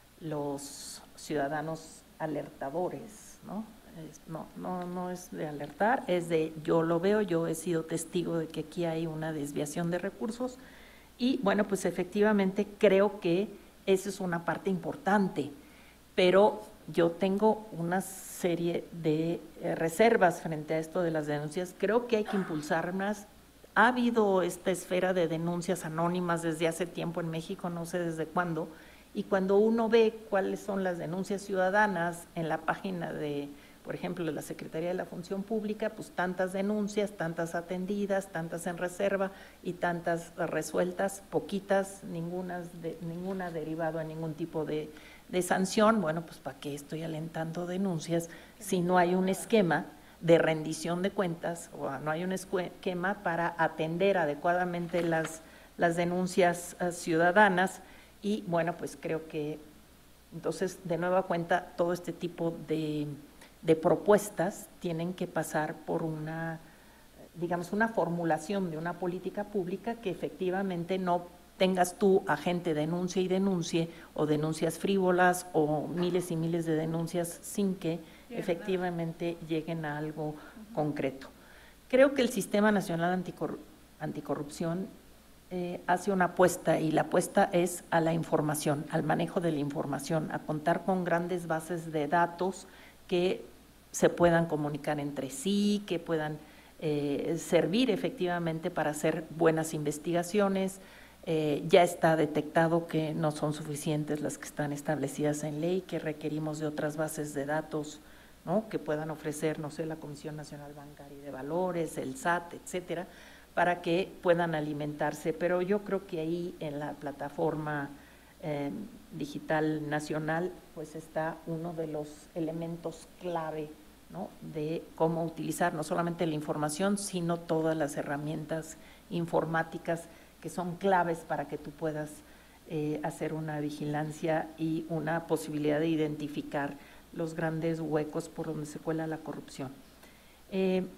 los ciudadanos alertadores, ¿no? Es, no, no, no es de alertar, es de yo lo veo, yo he sido testigo de que aquí hay una desviación de recursos. Y bueno, pues efectivamente creo que esa es una parte importante, pero yo tengo una serie de eh, reservas frente a esto de las denuncias. Creo que hay que impulsar más. Ha habido esta esfera de denuncias anónimas desde hace tiempo en México, no sé desde cuándo, y cuando uno ve cuáles son las denuncias ciudadanas en la página de, por ejemplo, de la Secretaría de la Función Pública, pues tantas denuncias, tantas atendidas, tantas en reserva y tantas resueltas, poquitas, ninguna, de, ninguna derivado a ningún tipo de, de sanción. Bueno, pues ¿para qué estoy alentando denuncias si no hay un esquema de rendición de cuentas o no hay un esquema para atender adecuadamente las, las denuncias uh, ciudadanas? Y bueno, pues creo que entonces de nueva cuenta todo este tipo de de propuestas tienen que pasar por una, digamos, una formulación de una política pública que efectivamente no tengas tú a gente denuncie y denuncie, o denuncias frívolas, o miles y miles de denuncias sin que efectivamente lleguen a algo concreto. Creo que el Sistema Nacional Anticorru- Anticorrupción eh, hace una apuesta, y la apuesta es a la información, al manejo de la información, a contar con grandes bases de datos que se puedan comunicar entre sí, que puedan eh, servir efectivamente para hacer buenas investigaciones. Eh, ya está detectado que no son suficientes las que están establecidas en ley, que requerimos de otras bases de datos, ¿no?, que puedan ofrecer, no sé, la Comisión Nacional Bancaria y de Valores, el S A T, etcétera, para que puedan alimentarse. Pero yo creo que ahí en la plataforma eh, digital nacional, pues está uno de los elementos clave, ¿no?, de cómo utilizar no solamente la información, sino todas las herramientas informáticas que son claves para que tú puedas eh, hacer una vigilancia y una posibilidad de identificar los grandes huecos por donde se cuela la corrupción. Eh,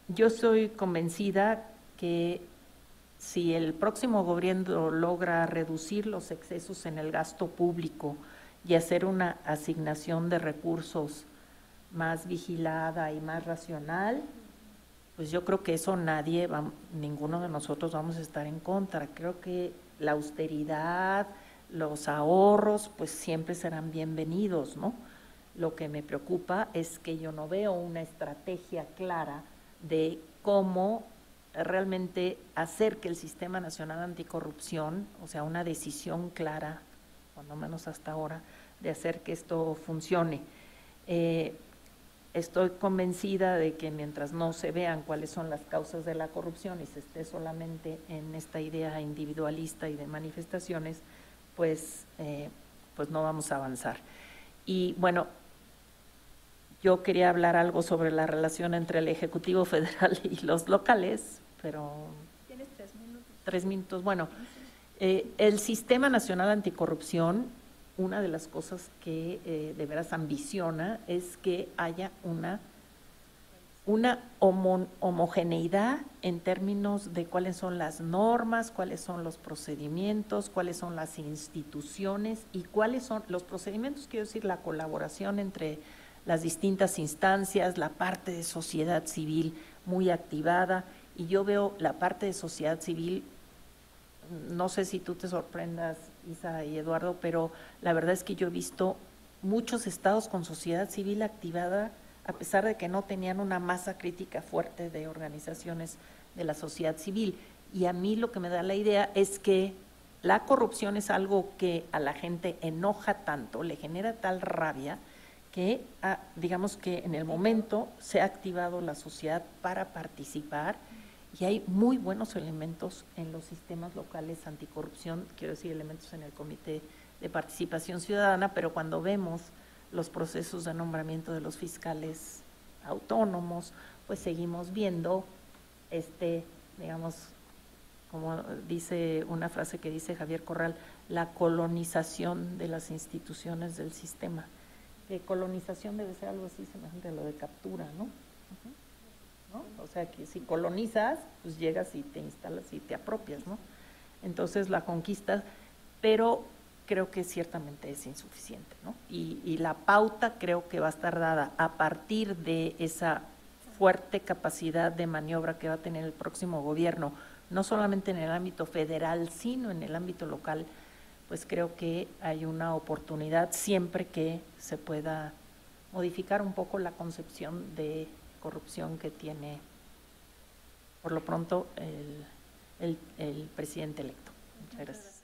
yo estoy convencida que si el próximo gobierno logra reducir los excesos en el gasto público y hacer una asignación de recursos más vigilada y más racional, pues yo creo que eso nadie, va, ninguno de nosotros vamos a estar en contra. Creo que la austeridad, los ahorros, pues siempre serán bienvenidos, ¿no? Lo que me preocupa es que yo no veo una estrategia clara de cómo realmente hacer que el Sistema Nacional Anticorrupción, o sea, una decisión clara, cuando menos hasta ahora, de hacer que esto funcione. Eh, estoy convencida de que mientras no se vean cuáles son las causas de la corrupción y se esté solamente en esta idea individualista y de manifestaciones, pues, eh, pues no vamos a avanzar. Y bueno, yo quería hablar algo sobre la relación entre el Ejecutivo Federal y los locales, pero… Tienes tres minutos. Tres minutos. Bueno, eh, el Sistema Nacional Anticorrupción, una de las cosas que eh, de veras ambiciona es que haya una, una homo, homogeneidad en términos de cuáles son las normas, cuáles son los procedimientos, cuáles son las instituciones y cuáles son los procedimientos, quiero decir, la colaboración entre las distintas instancias, la parte de sociedad civil muy activada, y yo veo la parte de sociedad civil, no sé si tú te sorprendas, Isa y Eduardo, pero la verdad es que yo he visto muchos estados con sociedad civil activada, a pesar de que no tenían una masa crítica fuerte de organizaciones de la sociedad civil. Y a mí lo que me da la idea es que la corrupción es algo que a la gente enoja tanto, le genera tal rabia, que ah, digamos que en el momento se ha activado la sociedad para participar y hay muy buenos elementos en los sistemas locales anticorrupción, quiero decir elementos en el Comité de Participación Ciudadana, pero cuando vemos los procesos de nombramiento de los fiscales autónomos, pues seguimos viendo, este, digamos, como dice una frase que dice Javier Corral, la colonización de las instituciones del sistema. Que colonización debe ser algo así semejante a lo de captura, ¿no? Uh-huh. ¿No? O sea, que si colonizas, pues llegas y te instalas y te apropias, ¿no? Entonces la conquistas, pero creo que ciertamente es insuficiente, ¿no? Y, y la pauta creo que va a estar dada a partir de esa fuerte capacidad de maniobra que va a tener el próximo gobierno, no solamente en el ámbito federal, sino en el ámbito local. Pues creo que hay una oportunidad siempre que se pueda modificar un poco la concepción de corrupción que tiene, por lo pronto, el, el, el presidente electo. Muchas gracias.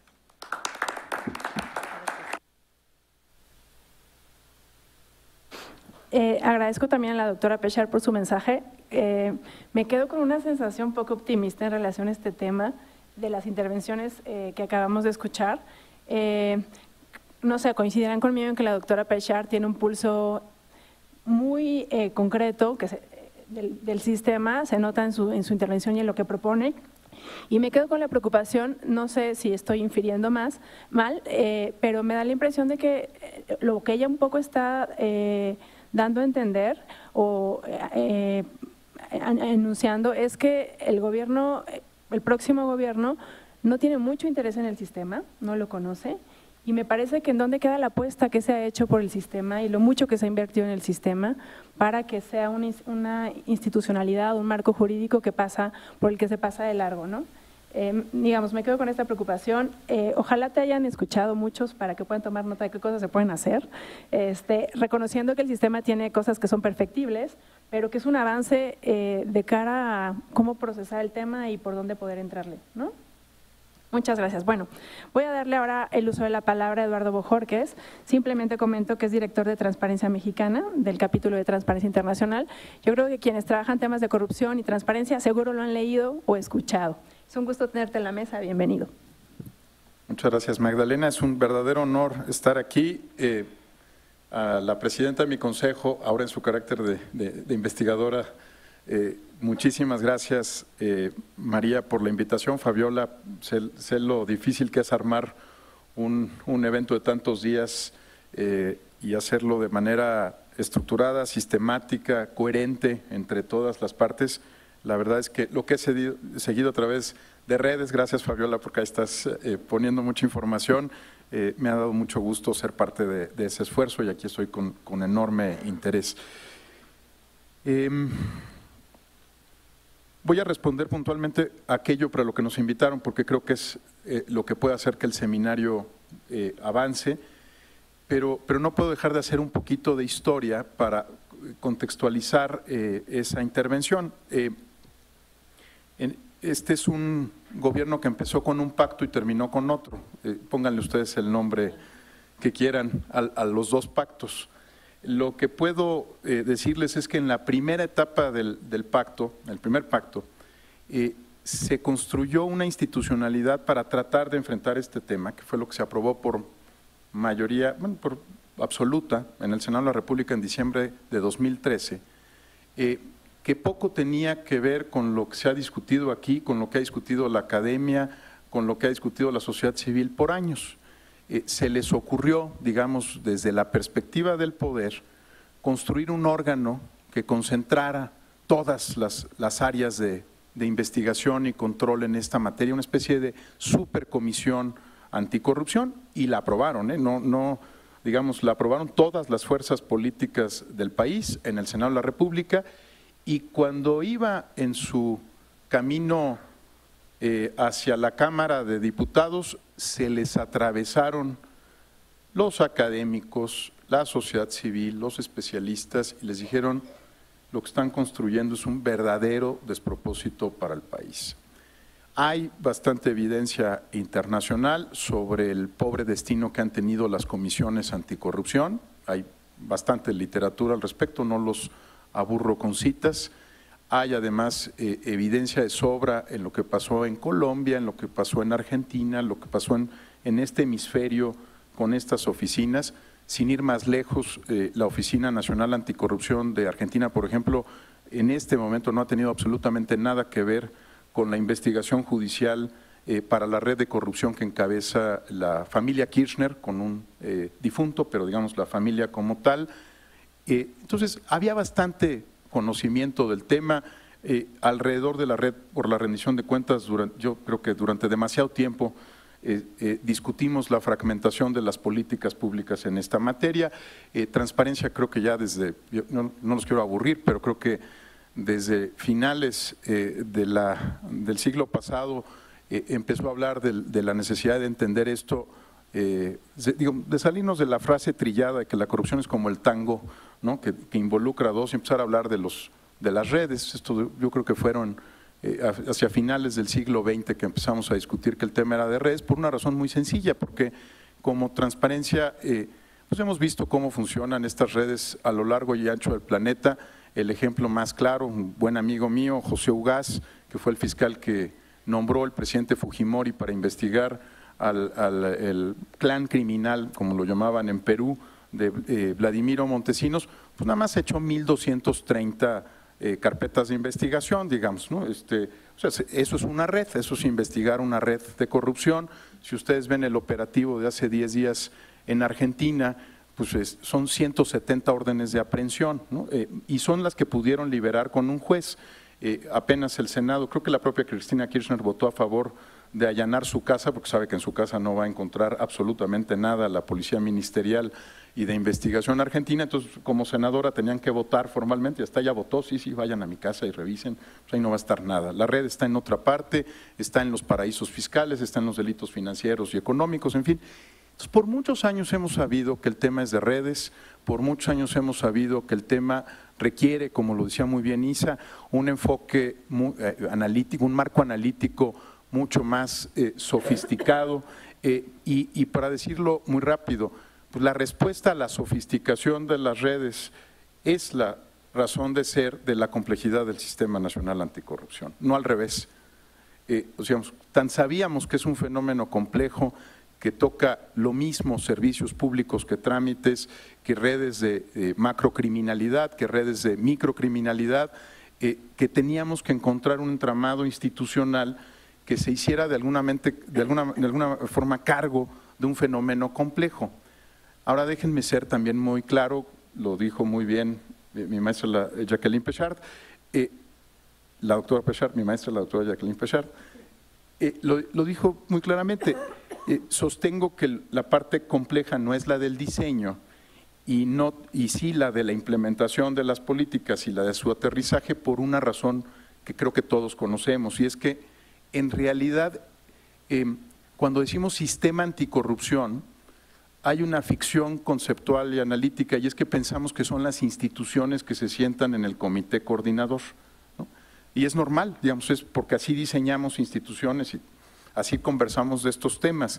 Eh, agradezco también a la doctora Péchar por su mensaje. Eh, me quedo con una sensación poco optimista en relación a este tema de las intervenciones eh, que acabamos de escuchar. Eh, no sé, coincidirán conmigo en que la doctora Péchar tiene un pulso muy eh, concreto que se, del, del sistema, se nota en su, en su intervención y en lo que propone, y me quedo con la preocupación, no sé si estoy infiriendo más, mal, eh, pero me da la impresión de que lo que ella un poco está eh, dando a entender o eh, enunciando es que el gobierno, el próximo gobierno, no tiene mucho interés en el sistema, no lo conoce, y me parece que en dónde queda la apuesta que se ha hecho por el sistema y lo mucho que se ha invertido en el sistema para que sea una, una institucionalidad, un marco jurídico que pasa, por el que se pasa de largo, ¿no? Eh, digamos, me quedo con esta preocupación. Eh, ojalá te hayan escuchado muchos para que puedan tomar nota de qué cosas se pueden hacer, este, reconociendo que el sistema tiene cosas que son perfectibles, pero que es un avance eh, de cara a cómo procesar el tema y por dónde poder entrarle, ¿no? Muchas gracias. Bueno, voy a darle ahora el uso de la palabra a Eduardo Bojorquez. Simplemente comento que es director de Transparencia Mexicana, del capítulo de Transparencia Internacional. Yo creo que quienes trabajan temas de corrupción y transparencia seguro lo han leído o escuchado. Es un gusto tenerte en la mesa. Bienvenido. Muchas gracias, Magdalena. Es un verdadero honor estar aquí. Eh, a la presidenta de mi consejo, ahora en su carácter de, de, de investigadora, Eh, muchísimas gracias, eh, María, por la invitación. Fabiola, sé, sé lo difícil que es armar un, un evento de tantos días eh, y hacerlo de manera estructurada, sistemática, coherente entre todas las partes. La verdad es que lo que he seguido, seguido a través de redes, gracias Fabiola, porque ahí estás eh, poniendo mucha información, eh, me ha dado mucho gusto ser parte de, de ese esfuerzo y aquí estoy con, con enorme interés. Eh, voy a responder puntualmente a aquello para lo que nos invitaron, porque creo que es eh, lo que puede hacer que el seminario eh, avance, pero, pero no puedo dejar de hacer un poquito de historia para contextualizar eh, esa intervención. Eh, en, este es un gobierno que empezó con un pacto y terminó con otro. Eh, pónganle ustedes el nombre que quieran a, a los dos pactos. Lo que puedo eh, decirles es que en la primera etapa del, del pacto, el primer pacto, eh, se construyó una institucionalidad para tratar de enfrentar este tema, que fue lo que se aprobó por mayoría, bueno, por absoluta en el Senado de la República en diciembre de dos mil trece, eh, que poco tenía que ver con lo que se ha discutido aquí, con lo que ha discutido la academia, con lo que ha discutido la sociedad civil por años. Eh, se les ocurrió, digamos, desde la perspectiva del poder, construir un órgano que concentrara todas las, las áreas de, de investigación y control en esta materia, una especie de supercomisión anticorrupción, y la aprobaron, ¿eh? no, no, digamos, la aprobaron todas las fuerzas políticas del país en el Senado de la República, y cuando iba en su camino eh, hacia la Cámara de Diputados, se les atravesaron los académicos, la sociedad civil, los especialistas, y les dijeron: lo que están construyendo es un verdadero despropósito para el país. Hay bastante evidencia internacional sobre el pobre destino que han tenido las comisiones anticorrupción, hay bastante literatura al respecto, no los aburro con citas. Hay además eh, evidencia de sobra en lo que pasó en Colombia, en lo que pasó en Argentina, lo que pasó en, en este hemisferio con estas oficinas. Sin ir más lejos, eh, la Oficina Nacional Anticorrupción de Argentina, por ejemplo, en este momento no ha tenido absolutamente nada que ver con la investigación judicial eh, para la red de corrupción que encabeza la familia Kirchner, con un eh, difunto, pero digamos la familia como tal. Eh, entonces, había bastante conocimiento del tema eh, alrededor de la red por la rendición de cuentas. Durante, yo creo que durante demasiado tiempo eh, eh, discutimos la fragmentación de las políticas públicas en esta materia. Eh, transparencia, creo que ya desde, yo no, no los quiero aburrir, pero creo que desde finales eh, de la, del siglo pasado eh, empezó a hablar de, de la necesidad de entender esto, eh, de, digo, de salirnos de la frase trillada de que la corrupción es como el tango, ¿no? que, que involucra a dos, y empezar a hablar de, los, de las redes. Esto yo creo que fueron eh, hacia finales del siglo veinte que empezamos a discutir que el tema era de redes, por una razón muy sencilla, porque como transparencia eh, pues hemos visto cómo funcionan estas redes a lo largo y ancho del planeta. El ejemplo más claro, un buen amigo mío, José Ugaz, que fue el fiscal que nombró el presidente Fujimori para investigar al, al el clan criminal, como lo llamaban en Perú, de eh, Vladimiro Montesinos, pues nada más echó mil doscientas treinta eh, carpetas de investigación, digamos, ¿no? Este, o sea, eso es una red, eso es investigar una red de corrupción. Si ustedes ven el operativo de hace diez días en Argentina, pues es, son ciento setenta órdenes de aprehensión, ¿no? eh, y son las que pudieron liberar con un juez. Eh, apenas el Senado, creo que la propia Cristina Kirchner votó a favor de allanar su casa, porque sabe que en su casa no va a encontrar absolutamente nada la Policía Ministerial y de Investigación Argentina. Entonces, como senadora tenían que votar formalmente, y hasta ella votó, sí, sí, vayan a mi casa y revisen, pues ahí no va a estar nada. La red está en otra parte, está en los paraísos fiscales, está en los delitos financieros y económicos, en fin. Entonces, por muchos años hemos sabido que el tema es de redes, por muchos años hemos sabido que el tema requiere, como lo decía muy bien Isa, un enfoque muy, eh, analítico, un marco analítico mucho más eh, sofisticado eh, y, y para decirlo muy rápido, pues la respuesta a la sofisticación de las redes es la razón de ser de la complejidad del Sistema Nacional Anticorrupción, no al revés. Eh, o sea, tan sabíamos que es un fenómeno complejo, que toca lo mismo servicios públicos que trámites, que redes de eh, macrocriminalidad, que redes de microcriminalidad, eh, que teníamos que encontrar un entramado institucional que se hiciera de alguna, mente, de, alguna, de alguna forma cargo de un fenómeno complejo. Ahora déjenme ser también muy claro, lo dijo muy bien mi maestra la, Jacqueline Pechard, eh, la doctora Pechard, mi maestra, la doctora Jacqueline Pechard, eh, lo, lo dijo muy claramente. Eh, sostengo que la parte compleja no es la del diseño y, no, y sí la de la implementación de las políticas y la de su aterrizaje por una razón que creo que todos conocemos, y es que en realidad eh, cuando decimos sistema anticorrupción hay una ficción conceptual y analítica, y es que pensamos que son las instituciones que se sientan en el comité coordinador, ¿no? Y es normal, digamos, es porque así diseñamos instituciones y así conversamos de estos temas.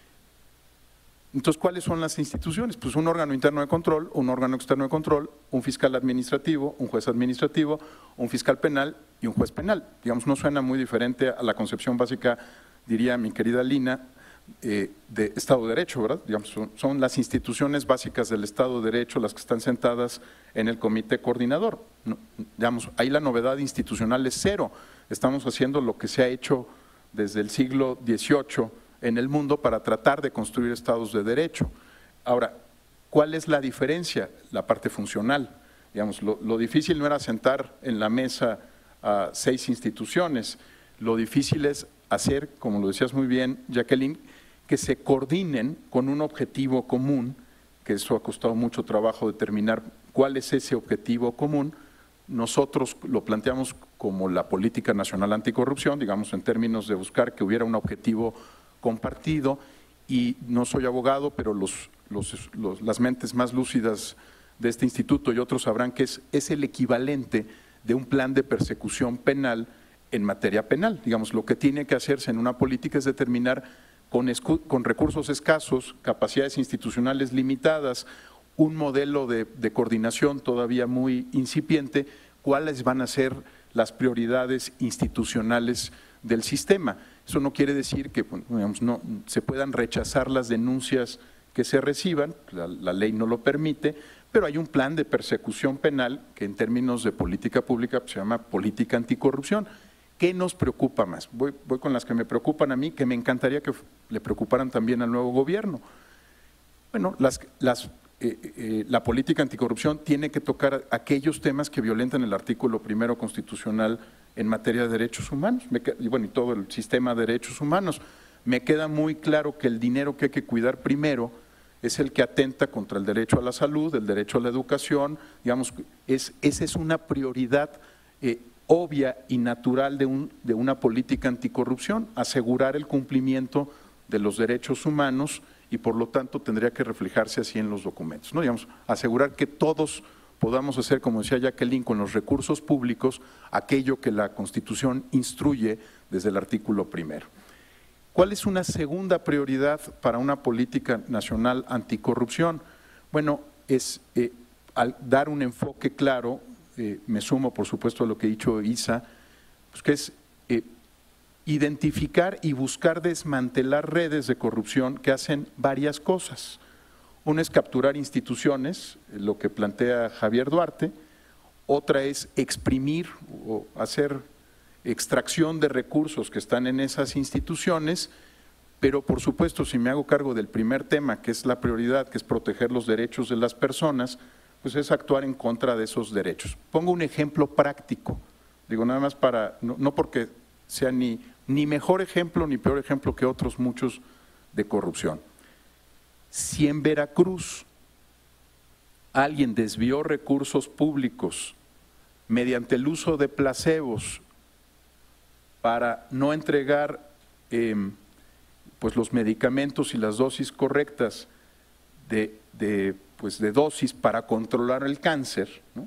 Entonces, ¿cuáles son las instituciones? Pues un órgano interno de control, un órgano externo de control, un fiscal administrativo, un juez administrativo, un fiscal penal y un juez penal. Digamos, no suena muy diferente a la concepción básica, diría mi querida Lina, eh, de Estado de Derecho, ¿verdad? Digamos, son, son las instituciones básicas del Estado de Derecho las que están sentadas en el comité coordinador. No, digamos, ahí la novedad institucional es cero. Estamos haciendo lo que se ha hecho desde el siglo dieciocho en el mundo para tratar de construir estados de derecho. Ahora, ¿cuál es la diferencia? La parte funcional. Digamos, lo, lo difícil no era sentar en la mesa a seis instituciones, lo difícil es hacer, como lo decías muy bien, Jacqueline, que se coordinen con un objetivo común, que eso ha costado mucho trabajo determinar cuál es ese objetivo común. Nosotros lo planteamos como la política nacional anticorrupción, digamos en términos de buscar que hubiera un objetivo compartido, y no soy abogado, pero los, los, los, las mentes más lúcidas de este instituto y otros sabrán que es, es el equivalente de un plan de persecución penal en materia penal. Digamos, lo que tiene que hacerse en una política es determinar con, con recursos escasos, capacidades institucionales limitadas, un modelo de, de coordinación todavía muy incipiente, cuáles van a ser las prioridades institucionales del sistema. Eso no quiere decir que digamos, no, se puedan rechazar las denuncias que se reciban, la, la ley no lo permite, pero hay un plan de persecución penal que en términos de política pública pues, se llama política anticorrupción. ¿Qué nos preocupa más? Voy, voy con las que me preocupan a mí, que me encantaría que le preocuparan también al nuevo gobierno. Bueno, las, las, eh, eh, la política anticorrupción tiene que tocar aquellos temas que violentan el artículo primero constitucional en materia de derechos humanos, me, y bueno, y todo el sistema de derechos humanos. Me queda muy claro que el dinero que hay que cuidar primero es el que atenta contra el derecho a la salud, el derecho a la educación, digamos, es, esa es una prioridad eh, obvia y natural de, un, de una política anticorrupción, asegurar el cumplimiento de los derechos humanos y por lo tanto tendría que reflejarse así en los documentos, ¿no? Digamos, asegurar que todos podamos hacer, como decía Jacqueline, con los recursos públicos, aquello que la Constitución instruye desde el artículo primero. ¿Cuál es una segunda prioridad para una política nacional anticorrupción? Bueno, es eh, al dar un enfoque claro, eh, me sumo por supuesto a lo que ha dicho Isa, pues que es eh, identificar y buscar desmantelar redes de corrupción que hacen varias cosas. Una es capturar instituciones, lo que plantea Javier Duarte, otra es exprimir o hacer extracción de recursos que están en esas instituciones, pero por supuesto si me hago cargo del primer tema, que es la prioridad, que es proteger los derechos de las personas, pues es actuar en contra de esos derechos. Pongo un ejemplo práctico, digo nada más para, no, no porque sea ni, ni mejor ejemplo ni peor ejemplo que otros muchos de corrupción. Si en Veracruz alguien desvió recursos públicos mediante el uso de placebos para no entregar eh, pues los medicamentos y las dosis correctas de, de, pues de dosis para controlar el cáncer, ¿no?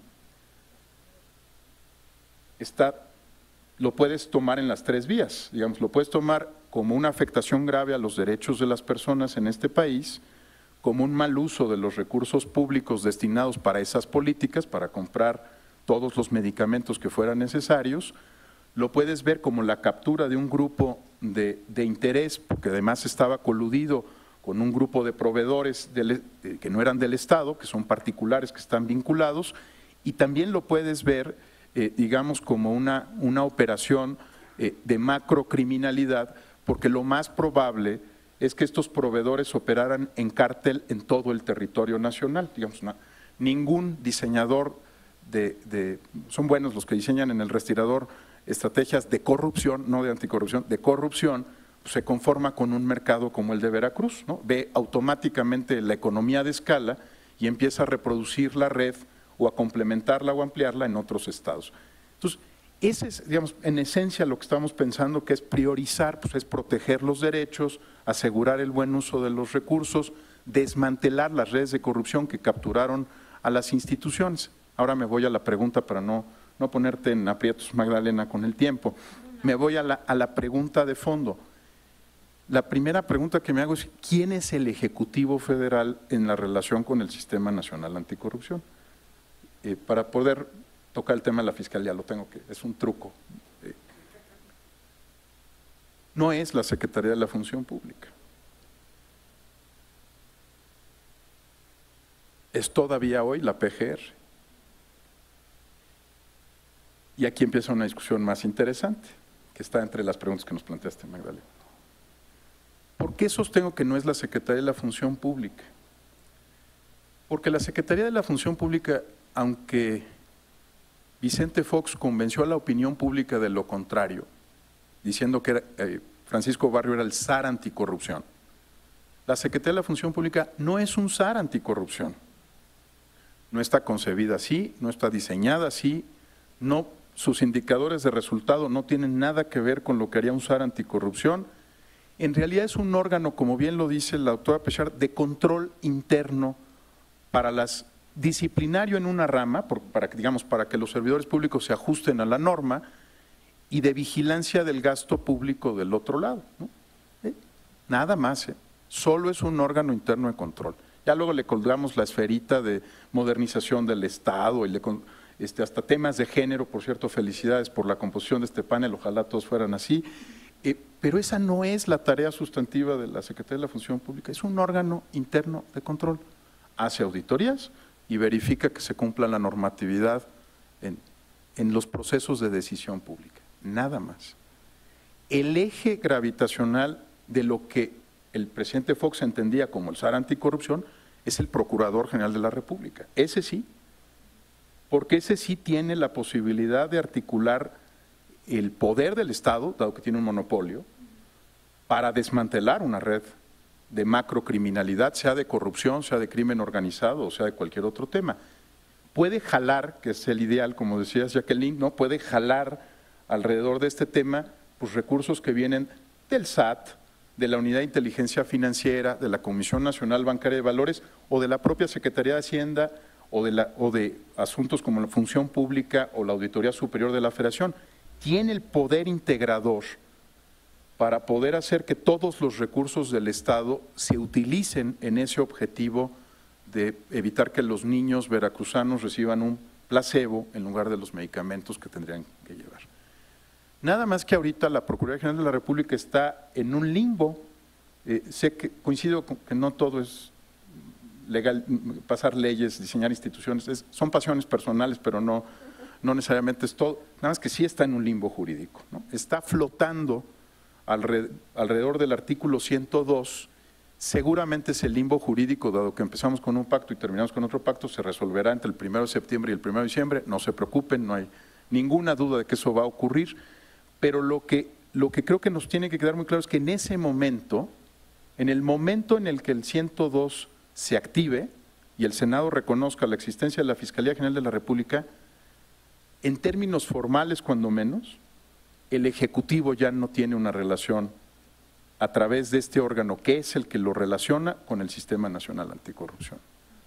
Está, lo puedes tomar en las tres vías, digamos, lo puedes tomar como una afectación grave a los derechos de las personas en este país, como un mal uso de los recursos públicos destinados para esas políticas, para comprar todos los medicamentos que fueran necesarios. Lo puedes ver como la captura de un grupo de, de interés, porque además estaba coludido con un grupo de proveedores del, eh, que no eran del Estado, que son particulares, que están vinculados, y también lo puedes ver, eh, digamos, como una, una operación eh, de macrocriminalidad, porque lo más probable es que estos proveedores operaran en cártel en todo el territorio nacional. Digamos, no, ningún diseñador de, de, son buenos los que diseñan en el respirador estrategias de corrupción, no de anticorrupción, de corrupción, pues se conforma con un mercado como el de Veracruz, ¿no? Ve automáticamente la economía de escala y empieza a reproducir la red o a complementarla o ampliarla en otros estados. Entonces, ese es, digamos, en esencia lo que estamos pensando, que es priorizar, pues es proteger los derechos, asegurar el buen uso de los recursos, desmantelar las redes de corrupción que capturaron a las instituciones. Ahora me voy a la pregunta para no, no ponerte en aprietos, Magdalena, con el tiempo. Me voy a la, a la pregunta de fondo. La primera pregunta que me hago es, ¿quién es el Ejecutivo Federal en la relación con el Sistema Nacional Anticorrupción? Eh, para poder tocar el tema de la Fiscalía, lo tengo que, es un truco. Eh, no es la Secretaría de la Función Pública. Es todavía hoy la P G R. Y aquí empieza una discusión más interesante, que está entre las preguntas que nos planteaste, Magdalena. ¿Por qué sostengo que no es la Secretaría de la Función Pública? Porque la Secretaría de la Función Pública, aunque Vicente Fox convenció a la opinión pública de lo contrario, diciendo que era, eh, Francisco Barrio era el zar anticorrupción, la Secretaría de la Función Pública no es un zar anticorrupción. No está concebida así, no está diseñada así, no, sus indicadores de resultado no tienen nada que ver con lo que haría un zar anticorrupción. En realidad es un órgano, como bien lo dice la doctora Pechard, de control interno para las disciplinario en una rama, por, para, digamos, para que los servidores públicos se ajusten a la norma, y de vigilancia del gasto público del otro lado, ¿no? ¿Eh? Nada más, ¿eh? Solo es un órgano interno de control. Ya luego le colgamos la esferita de modernización del Estado, y le, este, hasta temas de género, por cierto, felicidades por la composición de este panel, ojalá todos fueran así. Eh, pero esa no es la tarea sustantiva de la Secretaría de la Función Pública, es un órgano interno de control. Hace auditorías y verifica que se cumpla la normatividad en, en los procesos de decisión pública, nada más. El eje gravitacional de lo que el presidente Fox entendía como el zar anticorrupción es el Procurador General de la República, ese sí, porque ese sí tiene la posibilidad de articular el poder del Estado, dado que tiene un monopolio, para desmantelar una red de macrocriminalidad, sea de corrupción, sea de crimen organizado o sea de cualquier otro tema. Puede jalar, que es el ideal, como decías Jacqueline, ¿no? Puede jalar alrededor de este tema pues, recursos que vienen del S A T, de la Unidad de Inteligencia Financiera, de la Comisión Nacional Bancaria de Valores o de la propia Secretaría de Hacienda o de, la, o de asuntos como la Función Pública o la Auditoría Superior de la Federación. Tiene el poder integrador para poder hacer que todos los recursos del Estado se utilicen en ese objetivo de evitar que los niños veracruzanos reciban un placebo en lugar de los medicamentos que tendrían que llevar. Nada más que ahorita la Procuraduría General de la República está en un limbo. Eh, sé que coincido con que no todo es legal, pasar leyes, diseñar instituciones, es, son pasiones personales, pero no, no necesariamente es todo. Nada más que sí está en un limbo jurídico, ¿no? Está flotando alrededor del artículo ciento dos, seguramente ese limbo jurídico, dado que empezamos con un pacto y terminamos con otro pacto, se resolverá entre el primero de septiembre y el primero de diciembre, no se preocupen, no hay ninguna duda de que eso va a ocurrir, pero lo que, lo que creo que nos tiene que quedar muy claro es que en ese momento, en el momento en el que el ciento dos se active y el Senado reconozca la existencia de la Fiscalía General de la República, en términos formales cuando menos, el Ejecutivo ya no tiene una relación a través de este órgano, que es el que lo relaciona con el Sistema Nacional Anticorrupción.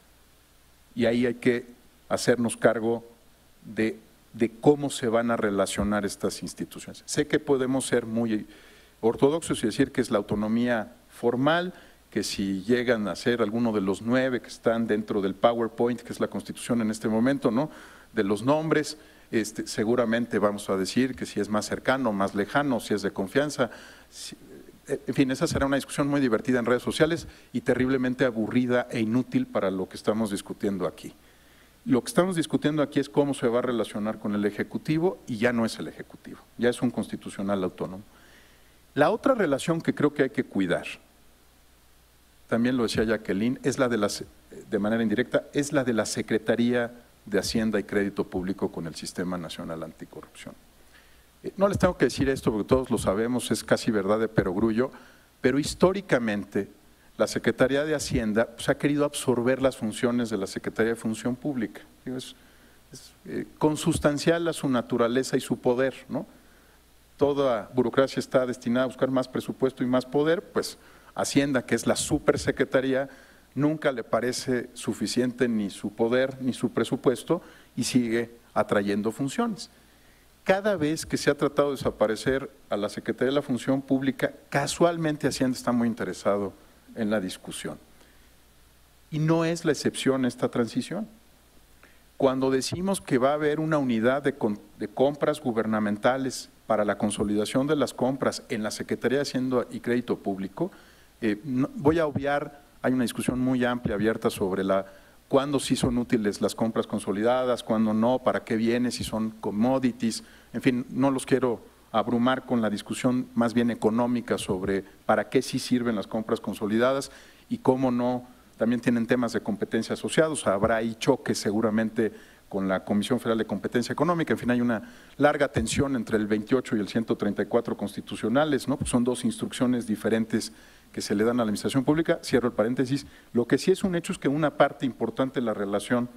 Y ahí hay que hacernos cargo de, de cómo se van a relacionar estas instituciones. Sé que podemos ser muy ortodoxos y decir que es la autonomía formal, que si llegan a ser alguno de los nueve que están dentro del PowerPoint, que es la Constitución en este momento, ¿no?, de los nombres, Este, seguramente vamos a decir que si es más cercano, más lejano, si es de confianza. Si, en fin, esa será una discusión muy divertida en redes sociales y terriblemente aburrida e inútil para lo que estamos discutiendo aquí. Lo que estamos discutiendo aquí es cómo se va a relacionar con el Ejecutivo y ya no es el Ejecutivo, ya es un constitucional autónomo. La otra relación que creo que hay que cuidar, también lo decía Jacqueline, es la de, las, de manera indirecta, es la de la Secretaría de Hacienda y Crédito Público con el Sistema Nacional Anticorrupción. Eh, no les tengo que decir esto porque todos lo sabemos, es casi verdad de perogrullo, pero históricamente la Secretaría de Hacienda pues, ha querido absorber las funciones de la Secretaría de Función Pública. Es, es eh, consustancial a su naturaleza y su poder, ¿no? Toda burocracia está destinada a buscar más presupuesto y más poder, pues Hacienda, que es la supersecretaría, nunca le parece suficiente ni su poder ni su presupuesto y sigue atrayendo funciones. Cada vez que se ha tratado de desaparecer a la Secretaría de la Función Pública, casualmente Hacienda está muy interesado en la discusión. Y no es la excepción esta transición. Cuando decimos que va a haber una unidad de, de compras gubernamentales para la consolidación de las compras en la Secretaría de Hacienda y Crédito Público, eh, no, voy a obviar, hay una discusión muy amplia, abierta sobre la cuándo sí son útiles las compras consolidadas, cuándo no, para qué viene, si son commodities, en fin, no los quiero abrumar con la discusión más bien económica sobre para qué sí sirven las compras consolidadas y cómo no, también tienen temas de competencia asociados, habrá ahí choques seguramente con la Comisión Federal de Competencia Económica, en fin, hay una larga tensión entre el veintiocho y el ciento treinta y cuatro constitucionales, ¿no? Pues son dos instrucciones diferentes que se le dan a la Administración Pública, cierro el paréntesis, lo que sí es un hecho es que una parte importante de la relación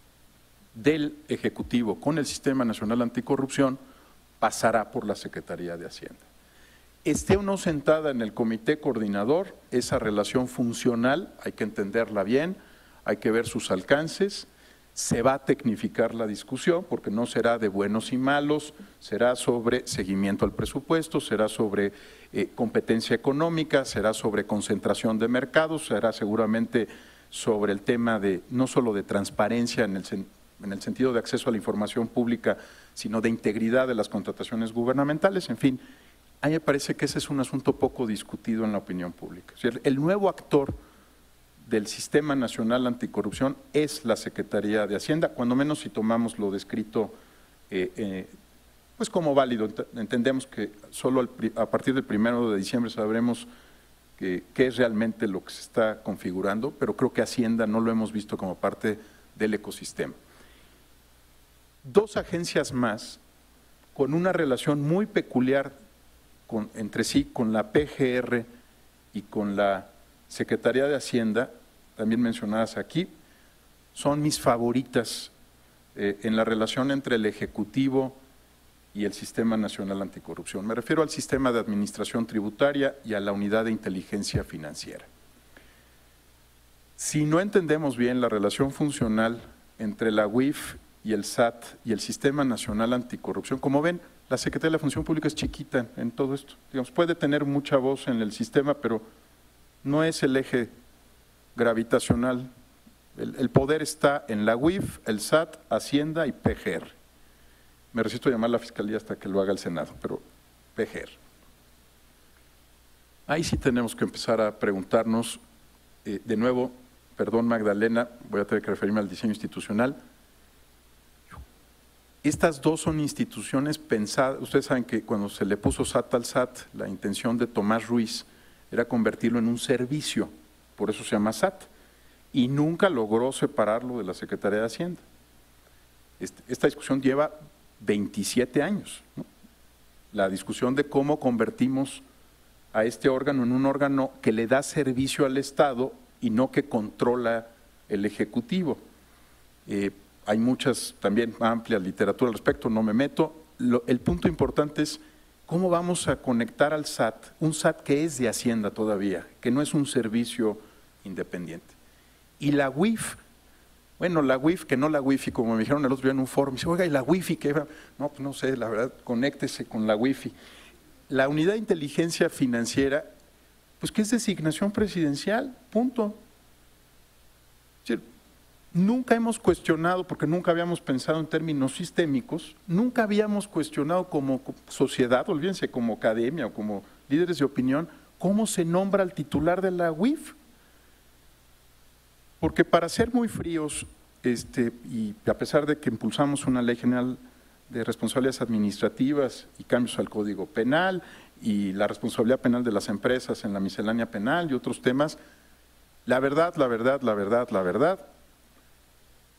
del Ejecutivo con el Sistema Nacional Anticorrupción pasará por la Secretaría de Hacienda. Esté o no sentada en el comité coordinador, esa relación funcional hay que entenderla bien, hay que ver sus alcances, se va a tecnificar la discusión porque no será de buenos y malos, será sobre seguimiento al presupuesto, será sobre eh, competencia económica, será sobre concentración de mercados, será seguramente sobre el tema de no solo de transparencia en el, en el sentido de acceso a la información pública, sino de integridad de las contrataciones gubernamentales, en fin. A mí me parece que ese es un asunto poco discutido en la opinión pública. El nuevo actor del Sistema Nacional Anticorrupción es la Secretaría de Hacienda, cuando menos si tomamos lo descrito eh, eh, pues como válido. Entendemos que solo al, a partir del primero de diciembre sabremos que, qué es realmente lo que se está configurando, pero creo que Hacienda no lo hemos visto como parte del ecosistema. Dos agencias más con una relación muy peculiar con, entre sí con la P G R y con la Secretaría de Hacienda, también mencionadas aquí, son mis favoritas eh, en la relación entre el Ejecutivo y el Sistema Nacional Anticorrupción. Me refiero al Sistema de Administración Tributaria y a la Unidad de Inteligencia Financiera. Si no entendemos bien la relación funcional entre la U I F y el S A T y el Sistema Nacional Anticorrupción, como ven, la Secretaría de la Función Pública es chiquita en todo esto. Digamos, puede tener mucha voz en el sistema, pero no es el eje gravitacional. El, el poder está en la U I F, el S A T, Hacienda y P G R. Me resisto a llamar a la Fiscalía hasta que lo haga el Senado, pero P G R. Ahí sí tenemos que empezar a preguntarnos, eh, de nuevo, perdón Magdalena, voy a tener que referirme al diseño institucional. Estas dos son instituciones pensadas, ustedes saben que cuando se le puso S A T al S A T, la intención de Tomás Ruiz era convertirlo en un servicio, por eso se llama S A T, y nunca logró separarlo de la Secretaría de Hacienda. Esta discusión lleva veintisiete años, ¿no? La discusión de cómo convertimos a este órgano en un órgano que le da servicio al Estado y no que controla el Ejecutivo. Eh, hay muchas también amplias literatura al respecto, no me meto. Lo, el punto importante es cómo vamos a conectar al S A T, un S A T que es de Hacienda todavía, que no es un servicio independiente. Y la U I F, bueno, la U I F, que no la Wi-Fi, como me dijeron el otro día en un foro, me dice, oiga, ¿y la Wi-Fi qué va? No, pues no sé, la verdad, conéctese con la Wi-Fi. La Unidad de Inteligencia Financiera, pues que es designación presidencial, punto. Es decir, nunca hemos cuestionado, porque nunca habíamos pensado en términos sistémicos, nunca habíamos cuestionado como sociedad, olvídense, como academia o como líderes de opinión, cómo se nombra al titular de la U I F. Porque para ser muy fríos, este, y a pesar de que impulsamos una ley general de responsabilidades administrativas y cambios al Código Penal y la responsabilidad penal de las empresas en la miscelánea penal y otros temas, la verdad, la verdad, la verdad, la verdad,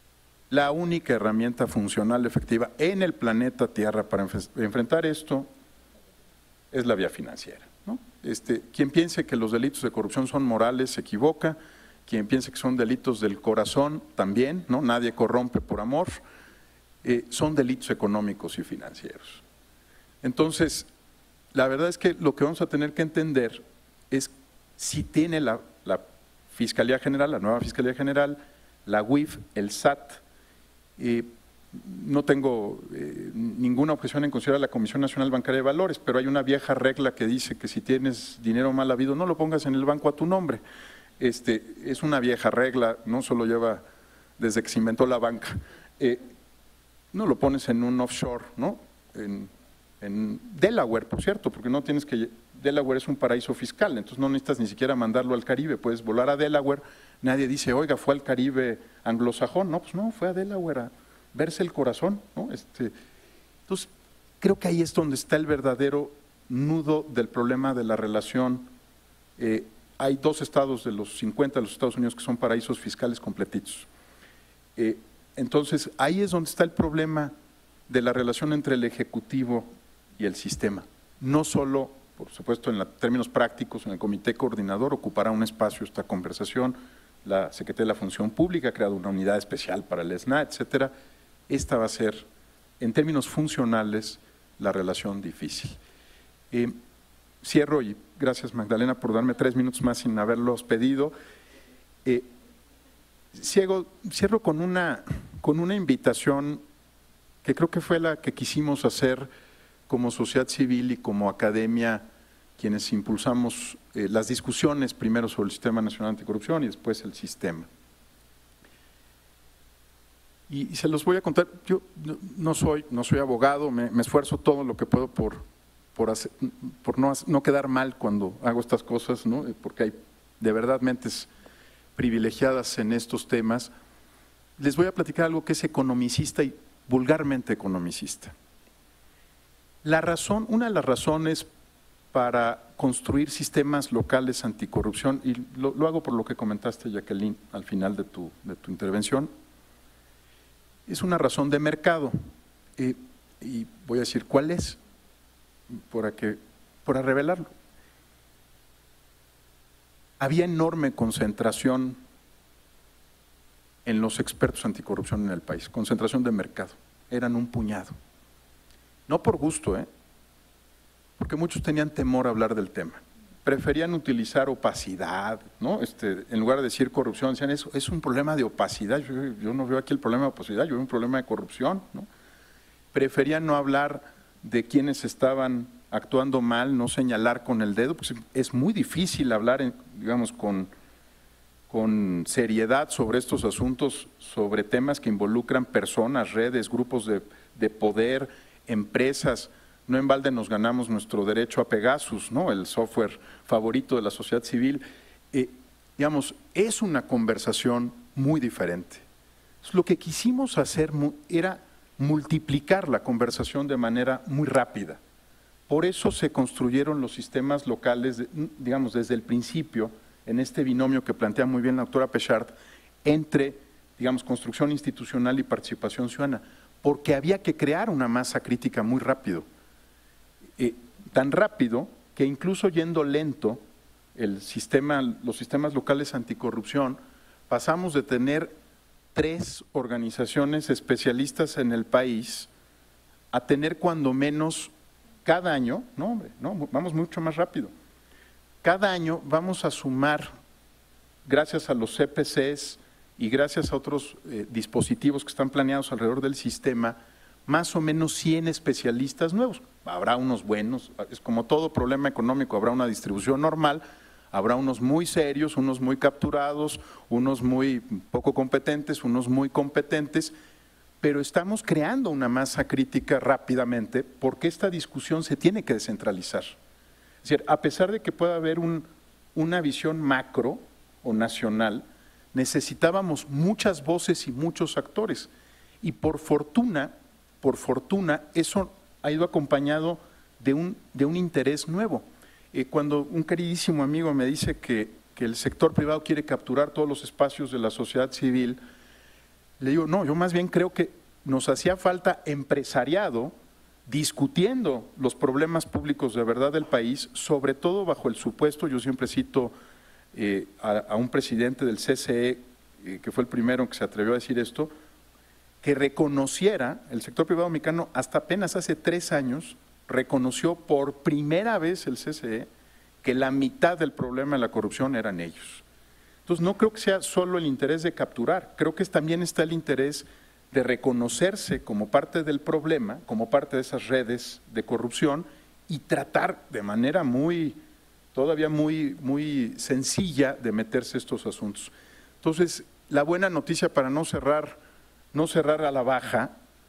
la única herramienta funcional efectiva en el planeta Tierra para enfrentar esto es la vía financiera, ¿no? Este, quien piense que los delitos de corrupción son morales se equivoca, quien piense que son delitos del corazón también, ¿no? Nadie corrompe por amor, eh, son delitos económicos y financieros. Entonces, la verdad es que lo que vamos a tener que entender es si tiene la, la Fiscalía General, la nueva Fiscalía General, la U I F, el S A T, eh, no tengo eh, ninguna objeción en considerar la Comisión Nacional Bancaria de Valores, pero hay una vieja regla que dice que si tienes dinero mal habido, no lo pongas en el banco a tu nombre. Este, es una vieja regla, no solo lleva desde que se inventó la banca. Eh, no lo pones en un offshore, ¿no? En, en Delaware, por cierto, porque no tienes que… Delaware es un paraíso fiscal, entonces no necesitas ni siquiera mandarlo al Caribe, puedes volar a Delaware, nadie dice, oiga, fue al Caribe anglosajón, no, pues no, fue a Delaware a verse el corazón, ¿no? Este, entonces, creo que ahí es donde está el verdadero nudo del problema de la relación. Eh, hay dos estados de los cincuenta de los Estados Unidos que son paraísos fiscales completitos. Eh, entonces, ahí es donde está el problema de la relación entre el Ejecutivo y el sistema, no solo… Por supuesto, en la, términos prácticos, en el comité coordinador ocupará un espacio esta conversación, la Secretaría de la Función Pública ha creado una unidad especial para el S N A, etcétera. Esta va a ser, en términos funcionales, la relación difícil. Eh, cierro y gracias Magdalena por darme tres minutos más sin haberlos pedido. Eh, ciego, cierro con una, con una invitación que creo que fue la que quisimos hacer como sociedad civil y como academia, quienes impulsamos eh, las discusiones primero sobre el Sistema Nacional Anticorrupción y después el sistema. Y, y se los voy a contar, yo no, no, soy, no soy abogado, me, me esfuerzo todo lo que puedo por, por, hacer, por no, no quedar mal cuando hago estas cosas, ¿no? Porque hay de verdad mentes privilegiadas en estos temas. Les voy a platicar algo que es economicista y vulgarmente economicista. La razón, una de las razones para construir sistemas locales anticorrupción, y lo, lo hago por lo que comentaste, Jacqueline, al final de tu, de tu intervención, es una razón de mercado. Eh, y voy a decir cuál es, para, que, para revelarlo. Había enorme concentración en los expertos anticorrupción en el país, concentración de mercado, eran un puñado. No por gusto, ¿eh? Porque muchos tenían temor a hablar del tema. Preferían utilizar opacidad, ¿no? Este, en lugar de decir corrupción, decían, eso es un problema de opacidad. Yo, yo no veo aquí el problema de opacidad, yo veo un problema de corrupción, ¿no? Preferían no hablar de quienes estaban actuando mal, no señalar con el dedo, pues es muy difícil hablar, en, digamos, con, con seriedad sobre estos asuntos, sobre temas que involucran personas, redes, grupos de, de poder, empresas. No en balde nos ganamos nuestro derecho a Pegasus, ¿no? El software favorito de la sociedad civil. Eh, digamos, es una conversación muy diferente. Lo que quisimos hacer era multiplicar la conversación de manera muy rápida. Por eso se construyeron los sistemas locales, digamos, desde el principio, en este binomio que plantea muy bien la doctora Pechard, entre, digamos, construcción institucional y participación ciudadana, porque había que crear una masa crítica muy rápido. Eh, tan rápido que incluso yendo lento, el sistema, los sistemas locales anticorrupción, pasamos de tener tres organizaciones especialistas en el país a tener cuando menos cada año, no hombre, no, vamos mucho más rápido, cada año vamos a sumar, gracias a los C P Cs y gracias a otros eh, dispositivos que están planeados alrededor del sistema, más o menos cien especialistas nuevos. Habrá unos buenos, es como todo problema económico, habrá una distribución normal, habrá unos muy serios, unos muy capturados, unos muy poco competentes, unos muy competentes, pero estamos creando una masa crítica rápidamente porque esta discusión se tiene que descentralizar. Es decir, a pesar de que pueda haber un, una visión macro o nacional, necesitábamos muchas voces y muchos actores. Y por fortuna, por fortuna, eso ha ido acompañado de un, de un interés nuevo. Eh, cuando un queridísimo amigo me dice que, que el sector privado quiere capturar todos los espacios de la sociedad civil, Le digo, no, yo más bien creo que nos hacía falta empresariado discutiendo los problemas públicos de verdad del país, sobre todo bajo el supuesto, yo siempre cito eh, a, a un presidente del C C E, eh, que fue el primero que se atrevió a decir esto, que reconociera, el sector privado mexicano hasta apenas hace tres años, reconoció por primera vez el C C E que la mitad del problema de la corrupción eran ellos. Entonces no creo que sea solo el interés de capturar, creo que también está el interés de reconocerse como parte del problema, como parte de esas redes de corrupción y tratar de manera muy, todavía muy, muy sencilla de meterse estos asuntos. Entonces, la buena noticia para no cerrar, no cerrar a la baja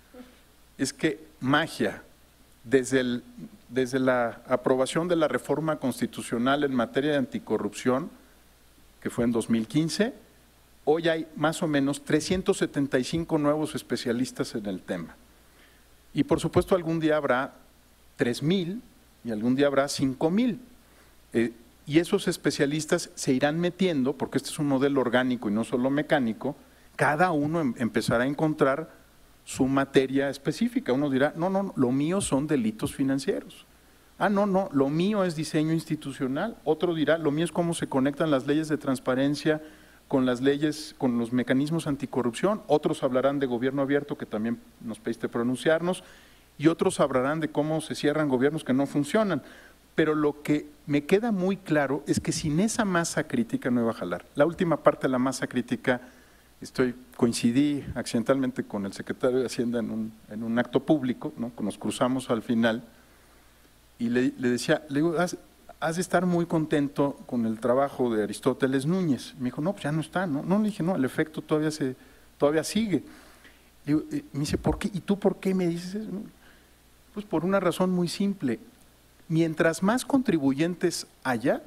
es que magia, desde, el, desde la aprobación de la reforma constitucional en materia de anticorrupción, que fue en dos mil quince, hoy hay más o menos trescientos setenta y cinco nuevos especialistas en el tema. Y por supuesto algún día habrá tres mil y algún día habrá cinco mil. Eh, y esos especialistas se irán metiendo, porque este es un modelo orgánico y no solo mecánico, cada uno em, empezará a encontrar su materia específica. Uno dirá, no, no, lo mío son delitos financieros. Ah, no, no, lo mío es diseño institucional. Otro dirá, lo mío es cómo se conectan las leyes de transparencia con las leyes, con los mecanismos anticorrupción. Otros hablarán de gobierno abierto, que también nos pediste pronunciarnos, y otros hablarán de cómo se cierran gobiernos que no funcionan. Pero lo que me queda muy claro es que sin esa masa crítica no iba a jalar. La última parte de la masa crítica, estoy coincidí accidentalmente con el secretario de Hacienda en un, en un acto público, ¿no? Nos cruzamos al final, y le, le decía, le digo, has, has de estar muy contento con el trabajo de Aristóteles Núñez. Me dijo, no, pues ya no está, ¿no? No, le dije, no, el efecto todavía, se, todavía sigue. Le digo, eh, me dice, ¿por qué? ¿Y tú por qué me dices eso? Pues por una razón muy simple. Mientras más contribuyentes haya,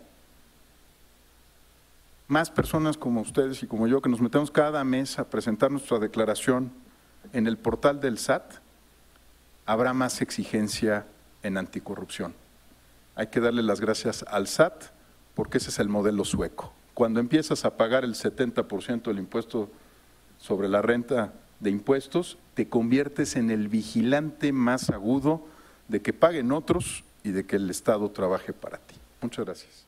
más personas como ustedes y como yo, que nos metemos cada mes a presentar nuestra declaración en el portal del S A T, habrá más exigencia en anticorrupción. Hay que darle las gracias al S A T porque ese es el modelo sueco. Cuando empiezas a pagar el setenta por ciento del impuesto sobre la renta de impuestos, te conviertes en el vigilante más agudo de que paguen otros y de que el Estado trabaje para ti. Muchas gracias.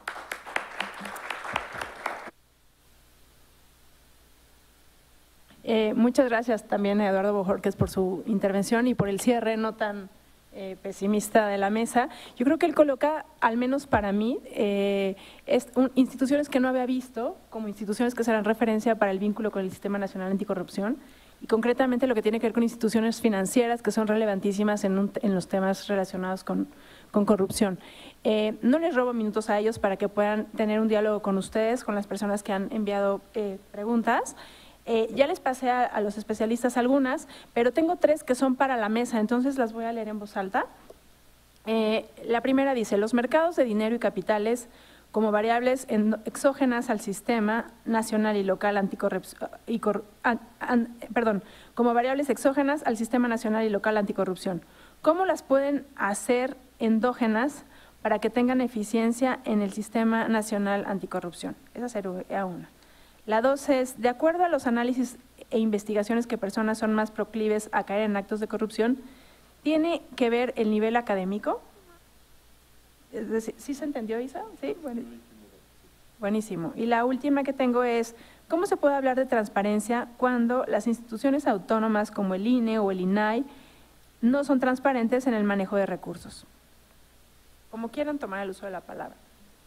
Eh, muchas gracias también a Eduardo Bojorquez por su intervención y por el cierre no tan eh, pesimista de la mesa. Yo creo que él coloca, al menos para mí, eh, es un, instituciones que no había visto como instituciones que serán referencia para el vínculo con el Sistema Nacional Anticorrupción y concretamente lo que tiene que ver con instituciones financieras que son relevantísimas en, un, en los temas relacionados con, con corrupción. Eh, no les robo minutos a ellos para que puedan tener un diálogo con ustedes, con las personas que han enviado eh, preguntas. Eh, ya les pasé a, a los especialistas algunas, pero tengo tres que son para la mesa, entonces las voy a leer en voz alta. Eh, la primera dice, los mercados de dinero y capitales como variables exógenas al sistema nacional y local anticorrupción, y cor, an, an, perdón, como variables exógenas al sistema nacional y local anticorrupción. ¿Cómo las pueden hacer endógenas para que tengan eficiencia en el sistema nacional anticorrupción? Esa sería una. La dos es, de acuerdo a los análisis e investigaciones que personas son más proclives a caer en actos de corrupción, ¿tiene que ver el nivel académico? Es decir, ¿sí se entendió, Isa? Sí, bueno. Buenísimo. Y la última que tengo es, ¿cómo se puede hablar de transparencia cuando las instituciones autónomas como el I N E o el I N A I no son transparentes en el manejo de recursos? Como quieran tomar el uso de la palabra.